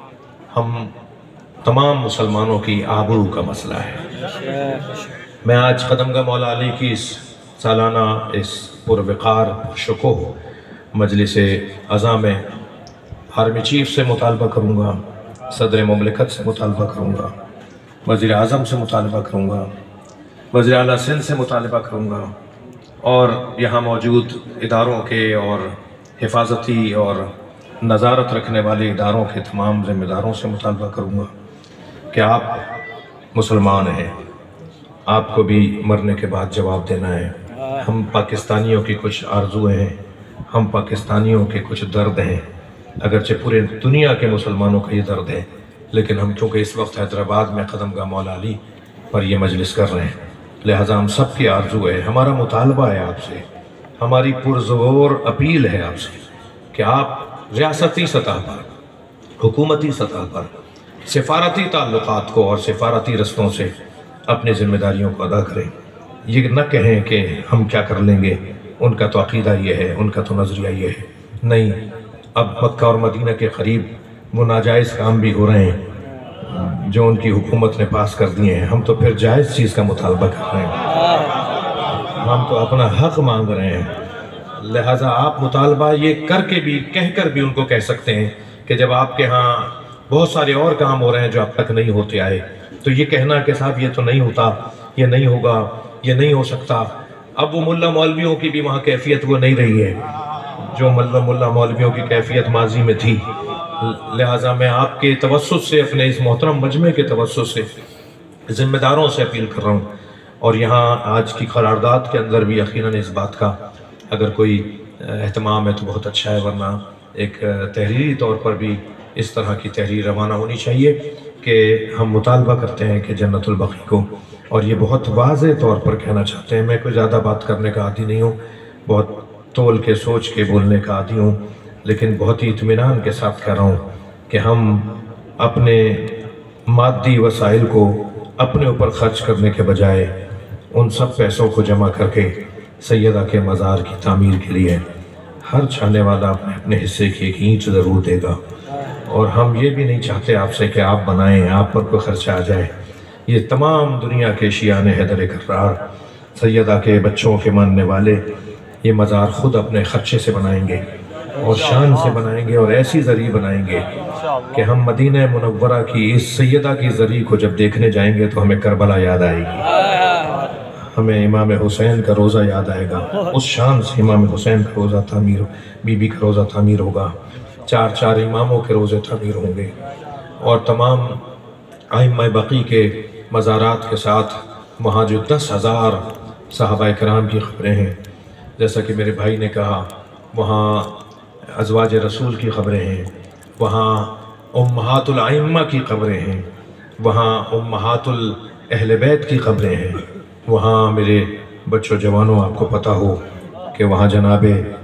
ہم تمام مسلمانوں کی آبرو کا مسئلہ ہے۔ میں آج قدمگاہ مولا علی کی اس سالانہ اس پروقار شکوہ مجلس عزا میں حرم چیف سے مطالبہ کروں گا، صدر مملکت سے مطالبہ کروں گا، وزیر اعظم سے مطالبہ کروں گا، وزیر اعلیٰ سندھ سے مطالبہ کروں گا، اور یہاں موجود اداروں کے اور حفاظتی اور نظارت رکھنے والے اداروں کے تمام ذمہ داروں سے مطالبہ کروں گا کہ آپ مسلمان ہیں، آپ کو بھی مرنے کے بعد جواب دینا ہے۔ ہم پاکستانیوں کی کچھ آرزویں ہیں، ہم پاکستانیوں کے کچھ درد ہیں، اگرچہ پورے دنیا کے مسلمانوں کا یہ درد ہے، لیکن ہم چونکہ اس وقت حیدرآباد میں قدمگاہ مولا علی پر یہ مجلس کر رہے ہیں، لہٰذا ہم سب کی آرزو ہے، ہمارا مطالبہ ہے آپ سے، ہماری پرزور اپیل ہے آپ سے کہ آپ ریاستی سطح پر، حکومتی سطح پر سفارتی تعلقات کو اور سفارتی رستوں سے اپنی ذمہ داریوں کو ادا کریں۔ یہ نہ کہیں کہ ہم کیا کر لیں گے، ان کا تو عقیدہ یہ ہے، ان کا تو نظریہ یہ ہے، نہیں، اب مکہ اور مدینہ کے قریب وہ ناجائز کام بھی ہو رہے ہیں جو ان کی حکومت نے پاس کر دیے ہیں، ہم تو پھر جائز چیز کا مطالبہ کر رہے ہیں، ہم تو اپنا حق مانگ رہے ہیں۔ لہٰذا آپ مطالبہ یہ کر کے بھی، کہہ کر بھی ان کو کہہ سکتے ہیں کہ جب آپ کے ہاں بہت سارے اور کام ہو رہے ہیں جو اب تک نہیں ہوتے آئے، تو یہ کہنا کہ صاحب یہ تو نہیں ہوتا، یہ نہیں ہوگا، یہ نہیں ہو سکتا، اب وہ ملا مولویوں کی بھی وہاں کیفیت وہ نہیں رہی ہے جو ملا ملا مولویوں کی کیفیت ماضی میں تھی۔ لہٰذا میں آپ کے توسط سے، اپنے اس محترم مجمع کے توسط سے ذمہ داروں سے اپیل کر رہا ہوں، اور یہاں آج کی قرارداد کے اندر بھی یقیناً اس بات کا اگر کوئی اہتمام ہے تو بہت اچھا ہے، ورنہ ایک تحریری طور پر بھی اس طرح کی تحریر روانہ ہونی چاہیے کہ ہم مطالبہ کرتے ہیں کہ جنت البقیع کو، اور یہ بہت واضح طور پر کہنا چاہتے ہیں، میں کوئی زیادہ بات کرنے کا عادی نہیں ہوں، بہت تول کے سوچ کے بولنے کا عادی ہوں، لیکن بہت ہی اطمینان کے ساتھ کہہ رہا ہوں کہ ہم اپنے مادی وسائل کو اپنے اوپر خرچ کرنے کے بجائے ان سب پیسوں کو جمع کر کے سیدہ کے مزار کی تعمیر کے لیے ہر چاہنے والا اپنے اپنے حصے کی ایک اینٹ ضرور دے گا، اور ہم یہ بھی نہیں چاہتے آپ سے کہ آپ بنائیں، آپ پر کوئی خرچہ آ جائے۔ یہ تمام دنیا کے شیعان حیدر کرار، سیدہ کے بچوں کے ماننے والے یہ مزار خود اپنے خرچے سے بنائیں گے اور شان سے بنائیں گے، اور ایسی زرعی بنائیں گے کہ ہم مدینہ منورہ کی اس سیدہ کی زرعی کو جب دیکھنے جائیں گے تو ہمیں کربلا یاد آئے گی، ہمیں امام حسین کا روزہ یاد آئے گا، اس شان سے امام حسین کا روزہ تعمیر، بی بی کا روزہ تعمیر ہوگا، چار چار اماموں کے روزے تعمیر ہوں گے، اور تمام ائمہ بقی کے مزارات کے ساتھ وہاں جو دس ہزار صحابہ کرام کی قبریں ہیں، جیسا کہ میرے بھائی نے کہا، وہاں ازواج رسول کی قبریں ہیں، وہاں امہات الائمہ کی قبریں ہیں، وہاں امہات اہل بیت کی قبریں ہیں، وہاں میرے بچوں جوانوں آپ کو پتہ ہو کہ وہاں جناب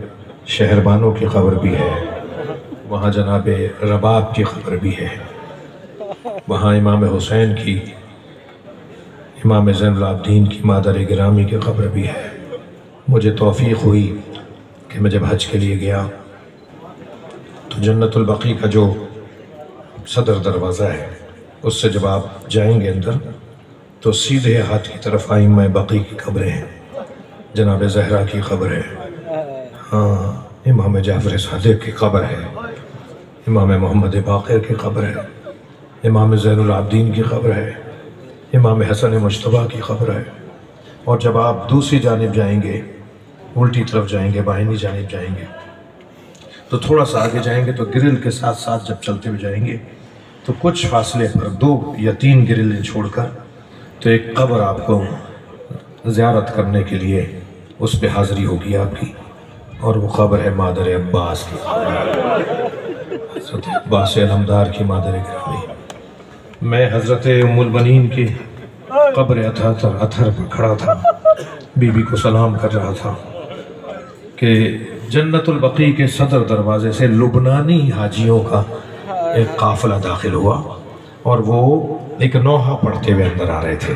शहरबानों की खबर भी है, वहाँ जनाब रबाब की खबर भी है, वहाँ इमाम हुसैन की, इमाम ज़ैनुल आबिदीन की मादर गिरामी की खबर भी है। मुझे तौफीक हुई कि मैं जब हज के लिए गया तो जन्नतुल बकी का जो सदर दरवाज़ा है उससे जब आप जाएंगे अंदर तो सीधे हाथ की तरफ आइम्मा बकी की खबरें हैं, जनाब ज़हरा की खबर है, हाँ इमाम जाफ़र सादिक़ की खबर है, इमाम मोहम्मद बाक़िर की खबर है, इमाम ज़ैनुल आबिदीन की खबर है, इमाम हसन मुज्तबा की खबर है। और जब आप दूसरी जानिब जाएंगे, उल्टी तरफ जाएंगे, बाहिनी जानिब जाएंगे तो थोड़ा सा आगे जाएंगे तो ग्रिल के साथ साथ जब चलते हुए जाएंगे तो कुछ फासले पर दो या तीन ग्रिलें छोड़कर तो एक कब्र आपको ज़ियारत करने के लिए उस पर हाज़िरी होगी आपकी, और वो कब्र है मादर अब्बास की, हज़रत अब्बास अलमदार की मादर गिरामी। मैं हज़रत उम्मुल बनीन की कब्र अथर अथर पर खड़ा था, बीबी को सलाम कर रहा था कि जन्नतुल बकी के सदर दरवाजे से लुबनानी हाजियों का एक काफ़िला दाखिल हुआ और वो एक नौहा पढ़ते हुए अंदर आ रहे थे।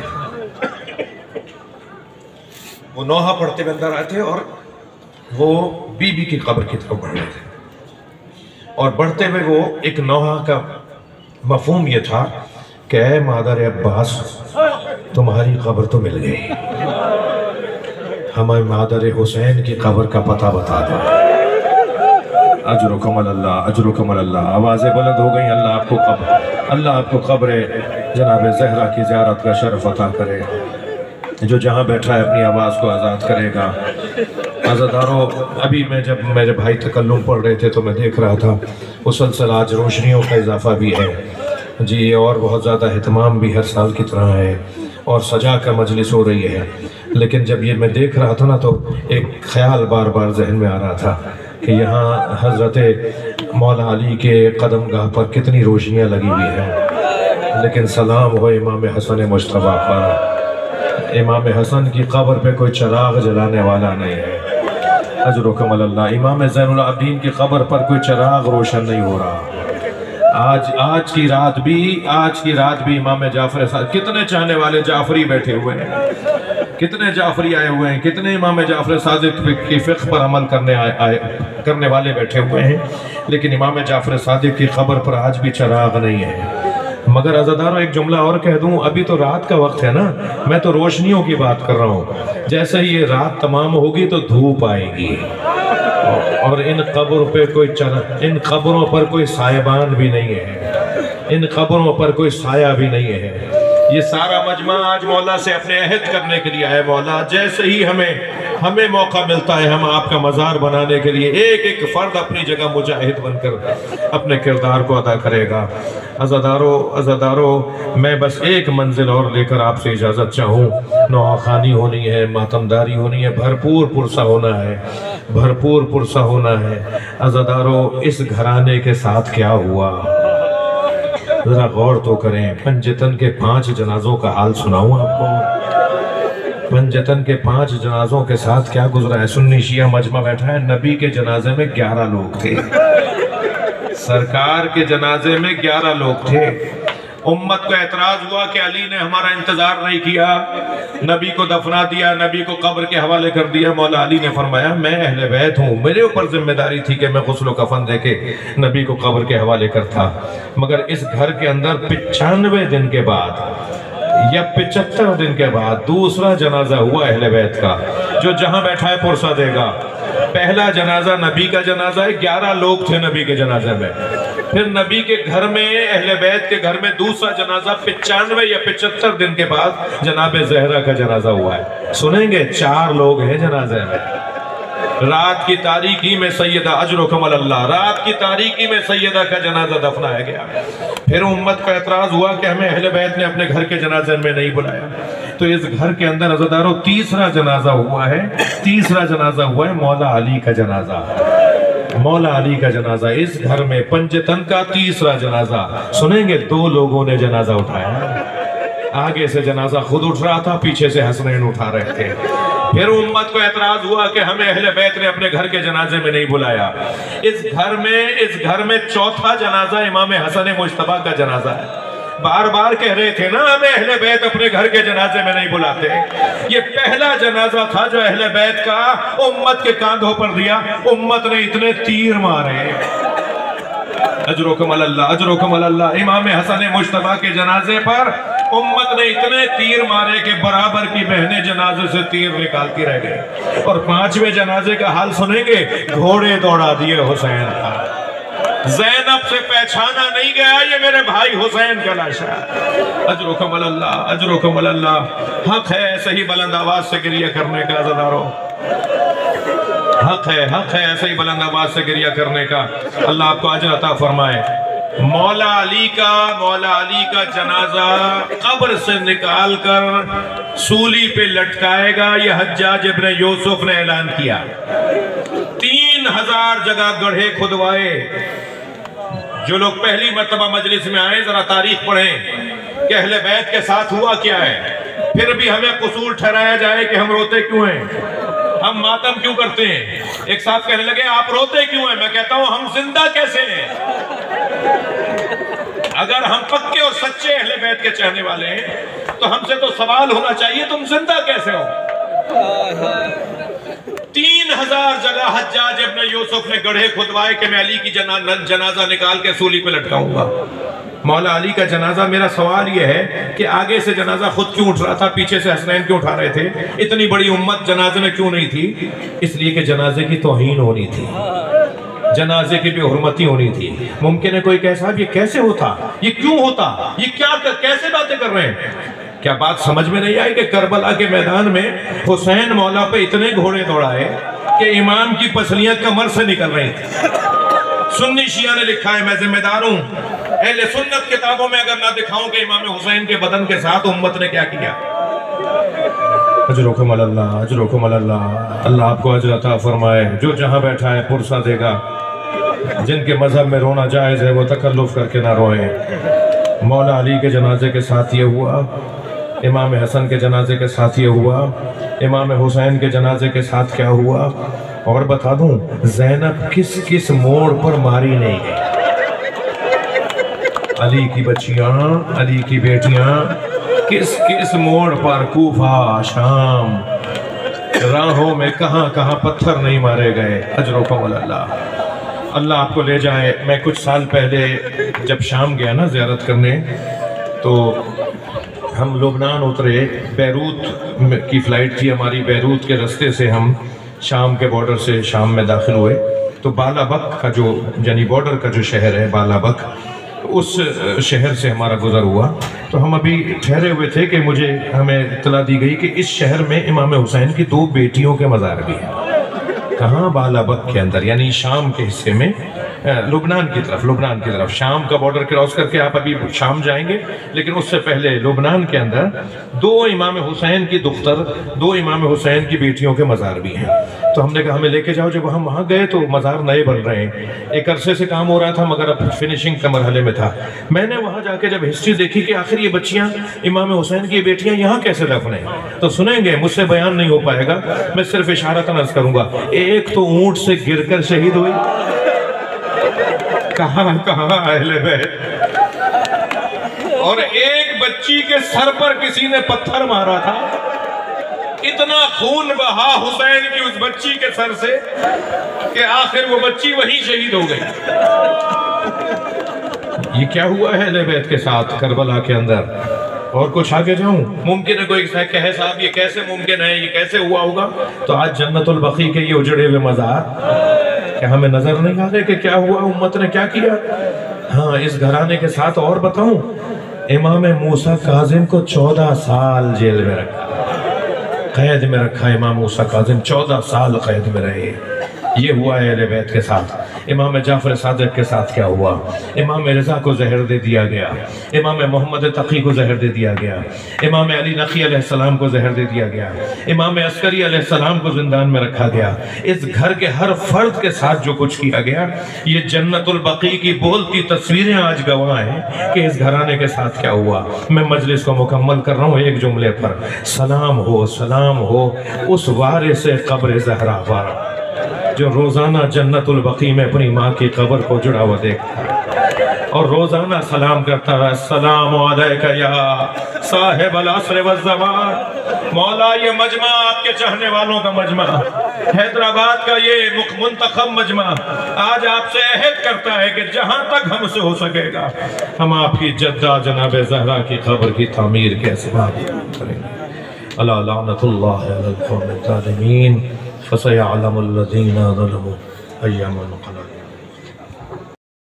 वो नौहा पढ़ते हुए अंदर आए थे और वो बीबी की कब्र की तरफ बढ़ रहे थे, और बढ़ते हुए वो एक नौहा का मफहूम ये था कि ऐ मादर अब्बास तुम्हारी कब्र तो मिल गई, हमें मादर हुसैन की कब्र का पता बता दो। अजरुकम अल्लाह, अजरुकम अल्लाह, आवाज़ें बुलंद हो गई। अल्लाह आपको कब्र, अल्लाह आपको कब्र जनाब ज़हरा की ज़ियारत का शरफ अता करे। जो जहाँ बैठा है अपनी आवाज़ को आज़ाद करेगा। अज़ादारों, अभी मैं जब मेरे भाई तकल्लुम पढ़ रहे थे तो मैं देख रहा था मुसलसल आज रोशनियों का इजाफा भी है जी, और बहुत ज़्यादा एहतमाम भी हर साल की तरह है और सजा का मजलिस हो रही है। लेकिन जब ये मैं देख रहा था ना तो एक ख्याल बार बार जहन में आ रहा था कि यहाँ हज़रत मौला अली के कदम गाह पर कितनी रोशनियाँ लगी हुई हैं, लेकिन सलाम हो इमाम हसन मुज्तबा पर। इमाम हसन की कब्र पे कोई चराग जलाने वाला नहीं है। अजरुकम अल्लाह। इमाम ज़ैनुल आबिदीन की कब्र पर कोई चराग रोशन नहीं हो रहा। आज आज की रात भी आज की रात भी इमाम जाफ़र सादिक़, कितने चाहने वाले जाफ़री बैठे हुए हैं, कितने जाफ़री आए हुए हैं, कितने इमाम जाफ़र सादिक़ की फ़िक़्ह पर अमल करने आए, आए करने वाले बैठे हुए हैं, लेकिन इमाम जाफ़र सादिक़ की कब्र पर आज भी चराग नहीं है। मगर अज़ादारों, एक जुमला और कह दूं, अभी तो रात का वक्त है ना, मैं तो रोशनियों की बात कर रहा हूँ। जैसे ही ये रात तमाम होगी तो धूप आएगी और इन कब्रों पे कोई चर, इन कब्रों पर कोई सायबान भी नहीं है, इन कब्रों पर कोई साया भी नहीं है। ये सारा मजमा आज मौला से अपने अहद करने के लिए आए। मौला, जैसे ही हमें हमें मौका मिलता है हम आपका मज़ार बनाने के लिए एक एक फ़र्द अपनी जगह मुजाहिद बनकर अपने किरदार को अदा करेगा। अज़ादारों अज़ादारों मैं बस एक मंजिल और लेकर आपसे इजाज़त चाहूँ। नौखानी होनी है, मातमदारी होनी है, भरपूर पुरसा होना है, भरपूर पुरसा होना है। अज़ादारों, इस घराने के साथ क्या हुआ ज़रा गौर तो करें। पंजतन के पांच जनाजों का हाल सुनाऊं आपको। पंजतन के पांच जनाजों के साथ क्या गुजरा है। सुन्नी शिया मजमा बैठा है, नबी के जनाजे में ग्यारह लोग थे, सरकार के जनाजे में ग्यारह लोग थे। उम्मत को एतराज हुआ कि अली ने हमारा इंतजार नहीं किया, नबी को दफना दिया, नबी को कब्र के हवाले कर दिया। मौला अली ने फरमाया, मैं अहले बैत हूँ, मेरे ऊपर जिम्मेदारी थी कि मैं गुस्ल कफन दे के नबी को कब्र के हवाले करता। मगर इस घर के अंदर पिचानवे दिन के बाद या पिचहत्तर दिन के बाद दूसरा जनाजा हुआ अहले बैत का, जो जहां बैठा है पुरसा देगा। पहला जनाजा नबी का जनाजा है, ग्यारह लोग थे नबी के जनाजे में। फिर नबी के घर में, अहले बैत के घर में दूसरा जनाजा पिचानवे या पिचहत्तर दिन के बाद जनाब ज़हरा का जनाजा हुआ है। सुनेंगे, चार लोग हैं जनाजे में। रात की तारीकी में सैयदा अजरुकम अल्लाह, रात की तारीकी में सैयदा का जनाजा दफनाया गया। फिर उम्मत का एतराज हुआ कि हमें अहले बैत ने अपने घर के जनाजे में नहीं बुलाया, तो इस घर के अंदर अज़ादारों तीसरा जनाजा हुआ है। तीसरा जनाजा हुआ है मौला अली का जनाजा, मौला अली का जनाजा। इस घर में पंजतन का तीसरा जनाजा। सुनेंगे, दो लोगों ने जनाजा उठाया। आगे से जनाजा खुद उठ रहा था, पीछे से हसनैन उठा रहे थे। پھر امت کو اعتراض ہوا کہ ہمیں اہل بیت نے اپنے گھر کے جنازے میں نہیں بلایا. اس گھر میں اس گھر میں چوتھا جنازہ امام حسن مجتبیٰ کا جنازہ ہے. بار بار کہہ رہے تھے نا ہمیں اہل بیت اپنے گھر کے جنازے میں نہیں بلاتے. یہ پہلا جنازہ تھا جو اہل بیت کا امت کے کاندھوں پر دیا. امت نے اتنے تیر مارے. اجرکم اللہ اجرکم اللہ. امام حسن مجتبیٰ کے جنازے پر امت نے اتنے تیر مارے کہ برابر کی بہنیں جنازے سے تیر نکالتی رہ گئے. اور پانچویں جنازے کا حال سنیں گے, گھوڑے دوڑا دیے حسین کا. زینب سے پہچانا نہیں گیا یہ میرے بھائی حسین کا لاشا ہے. اجرکم اللہ اجرکم اللہ. حق ہے ایسے ہی بلند آواز سے گریہ کرنے کا عزیزانو. حق ہے حق ہے ایسے ہی بلند آواز سے گریہ کرنے کا. اللہ آپ کو اجر عطا فرمائے. مولا علی کا مولا علی کا جنازہ قبر سے نکال کر سولی پہ لٹکائے گا, یہ حجاج ابن یوسف نے اعلان کیا. تین ہزار جگہ گڑھے کھدوائے. جو لوگ پہلی مرتبہ مجلس میں آئے ذرا تاریخ پڑھیں کہ اہل بیت کے ساتھ ہوا کیا ہے. پھر بھی ہمیں قصور ٹھہرایا جائے کہ ہم روتے کیوں ہیں, ہم ماتم کیوں کرتے ہیں. ایک صاحب کہنے لگے آپ روتے کیوں ہیں, میں کہتا ہوں ہم زندہ کیسے ہیں. اگر ہم پکے اور سچے اہل بیت کے چاہنے والے ہیں تو ہم سے تو سوال ہونا چاہیے تم زندہ کیسے ہو. تین ہزار جگہ حجاج ابن یوسف نے گڑھے کھدوائے کہ میں علی کی جنازہ نکال کے سولی پہ لٹکاؤں گا. مولا علی کا جنازہ, میرا سوال یہ ہے کہ آگے سے جنازہ خود کیوں اٹھ رہا تھا, پیچھے سے حسنین کیوں اٹھا رہے تھے. اتنی بڑی امت جنازے میں کیوں نہیں تھی؟ اس لیے کہ جنازے کی توہین ہونی تھی, جنازے کی بے حرمتی ہونی تھی. ممکن ہے کوئی کہے صاحب یہ کیسے ہوتا, یہ کیوں ہوتا, یہ کیا کیسے باتیں کر رہے ہیں. کیا بات سمجھ میں نہیں آئی کہ کربلا کے میدان میں حسین مولا پہ اتنے گھوڑے دوڑائے کہ امام کی پسلیاں کمر سے نکل رہی تھی. سنی شیعہ نے لکھا ہے, میں ذمہ دار ہوں, اہل سنت کتابوں میں اگر نہ دکھاؤں کہ امام حسین کے بدن کے ساتھ امت نے کیا کیا. اجرکم اللہ اجرکم اللہ. اللہ آپ کو اجر عطا فرمائے. جو جہاں بیٹھا ہے پرسہ دے گا. جن کے مذہب میں رونا جائز ہے وہ تکلف کر کے نہ روئیں. مولا علی کے جنازے کے ساتھ یہ ہوا, امام حسن کے جنازے کے ساتھ یہ ہوا, امام حسین کے جنازے کے ساتھ کیا ہوا. اور بتا دوں زینب کس کس موڑ پر ماری نہیں گئی. علی کی بچیاں, علی کی بیٹیاں کس کس موڑ پر, کوفہ, شام, راہوں میں کہاں کہاں پتھر نہیں مارے گئے. اجرکم اللہ. اللہ آپ کو لے جائے. میں کچھ سال پہلے جب شام گیا نا زیارت کرنے, تو ہم لبنان اترے. بیروت کی فلائٹ تھی ہماری, بیروت کے رستے سے ہم شام کے بارڈر سے شام میں داخل ہوئے. تو بالا بک کا جو یعنی بارڈر کا جو شہر ہے بالا بک, اس شہر سے ہمارا گزر ہوا. تو ہم ابھی ٹھہرے ہوئے تھے کہ مجھے ہمیں اطلاع دی گئی کہ اس شہر میں امام حسین کی دو بیٹیوں کے مزار بھی ہیں. کہاں؟ بالا بک کے اندر, یعنی شام کے حصے میں, لبنان کی طرف لبنان کی طرف شام کا بارڈر کراس کر کے آپ ابھی شام جائیں گے, لیکن اس سے پہلے لبنان کے اندر دو امام حسین کی دختر, دو امام حسین کی بیٹیوں کے مزار بھی ہیں. تو ہم نے کہا ہمیں لے کے جاؤ. جب ہم وہاں گئے تو مزار نئے بن رہے ہیں, ایک عرصے سے کام ہو رہا تھا مگر اب فنیشنگ کے مرحلے میں تھا. میں نے وہاں جا کے جب ہسٹری دیکھی کہ آخر یہ بچیاں امام حسین کی بیٹیاں یہاں کیسے دفن ہیں, تو سنیں گے, مجھ سے بیان نہیں ہو پائے گا, میں صرف اشارتاً عرض کروں گا. ایک تو اونٹ سے گر کر شہید ہوئی, کہاں کہاں اہل بیت, اور ایک بچی کے سر پر کسی نے پتھر مارا تھا. اتنا خون بہا حسین کی اس بچی کے سر سے کہ آخر وہ بچی وہیں شہید ہو گئی. یہ کیا ہوا ہے اہل بیت کے ساتھ کربلا کے اندر. اور کچھ آگے جاؤں, ممکن ہے کوئی کہے صاحب یہ کیسے ممکن ہے, یہ کیسے ہوا ہوگا. تو آج جنت البقیع کے یہ اجڑے ہوئے مزار کیا ہمیں نظر نہیں آ رہے کہ کیا ہوا, امت نے کیا کیا. ہاں, اس گھرانے کے ساتھ اور بتاؤں, امام موسیٰ کاظم کو چودہ سال جیل میں رکھا, قید میں رکھا. امام موسیٰ کاظم چودہ سال قید میں رہے. یہ ہوا ہے اہل بیت کے ساتھ. امام جعفر صادق کے ساتھ کیا ہوا؟ امام رضا کو زہر دے دیا گیا، امام محمد تقی کو زہر دے دیا گیا، امام علی نقی علیہ السلام کو زہر دے دیا گیا، امام عسکری علیہ السلام کو زندان میں رکھا گیا۔ اس گھر کے ہر فرد کے ساتھ جو کچھ کیا گیا، یہ جنت البقیع کی بولتی تصویریں آج گواہ ہیں کہ اس گھرانے کے ساتھ کیا ہوا۔ میں مجلس کو مکمل کر رہا ہوں ایک جملے پر، سلام ہو سلام ہو اس وارث قبر زہرا پر جو روزانہ جنت البقیع میں اپنی ماں کی قبر کو جڑا ہوا دیکھتا ہے اور روزانہ سلام کرتا ہے، السلام علیکہ یا صاحب العصر والزمان۔ مولا یہ مجمع آپ کے چاہنے والوں کا مجمع، حیدرآباد کا یہ منتخب مجمع آج آپ سے عہد کرتا ہے کہ جہاں تک ہم سے ہو سکے گا ہم آپ کی جدہ جناب زہرا کی قبر کی تعمیر کے اسباب کریں گے۔ الا لعنت اللہ علی القوم الظالمین فسیعلم الذین ظلموا ایام الانقلاب۔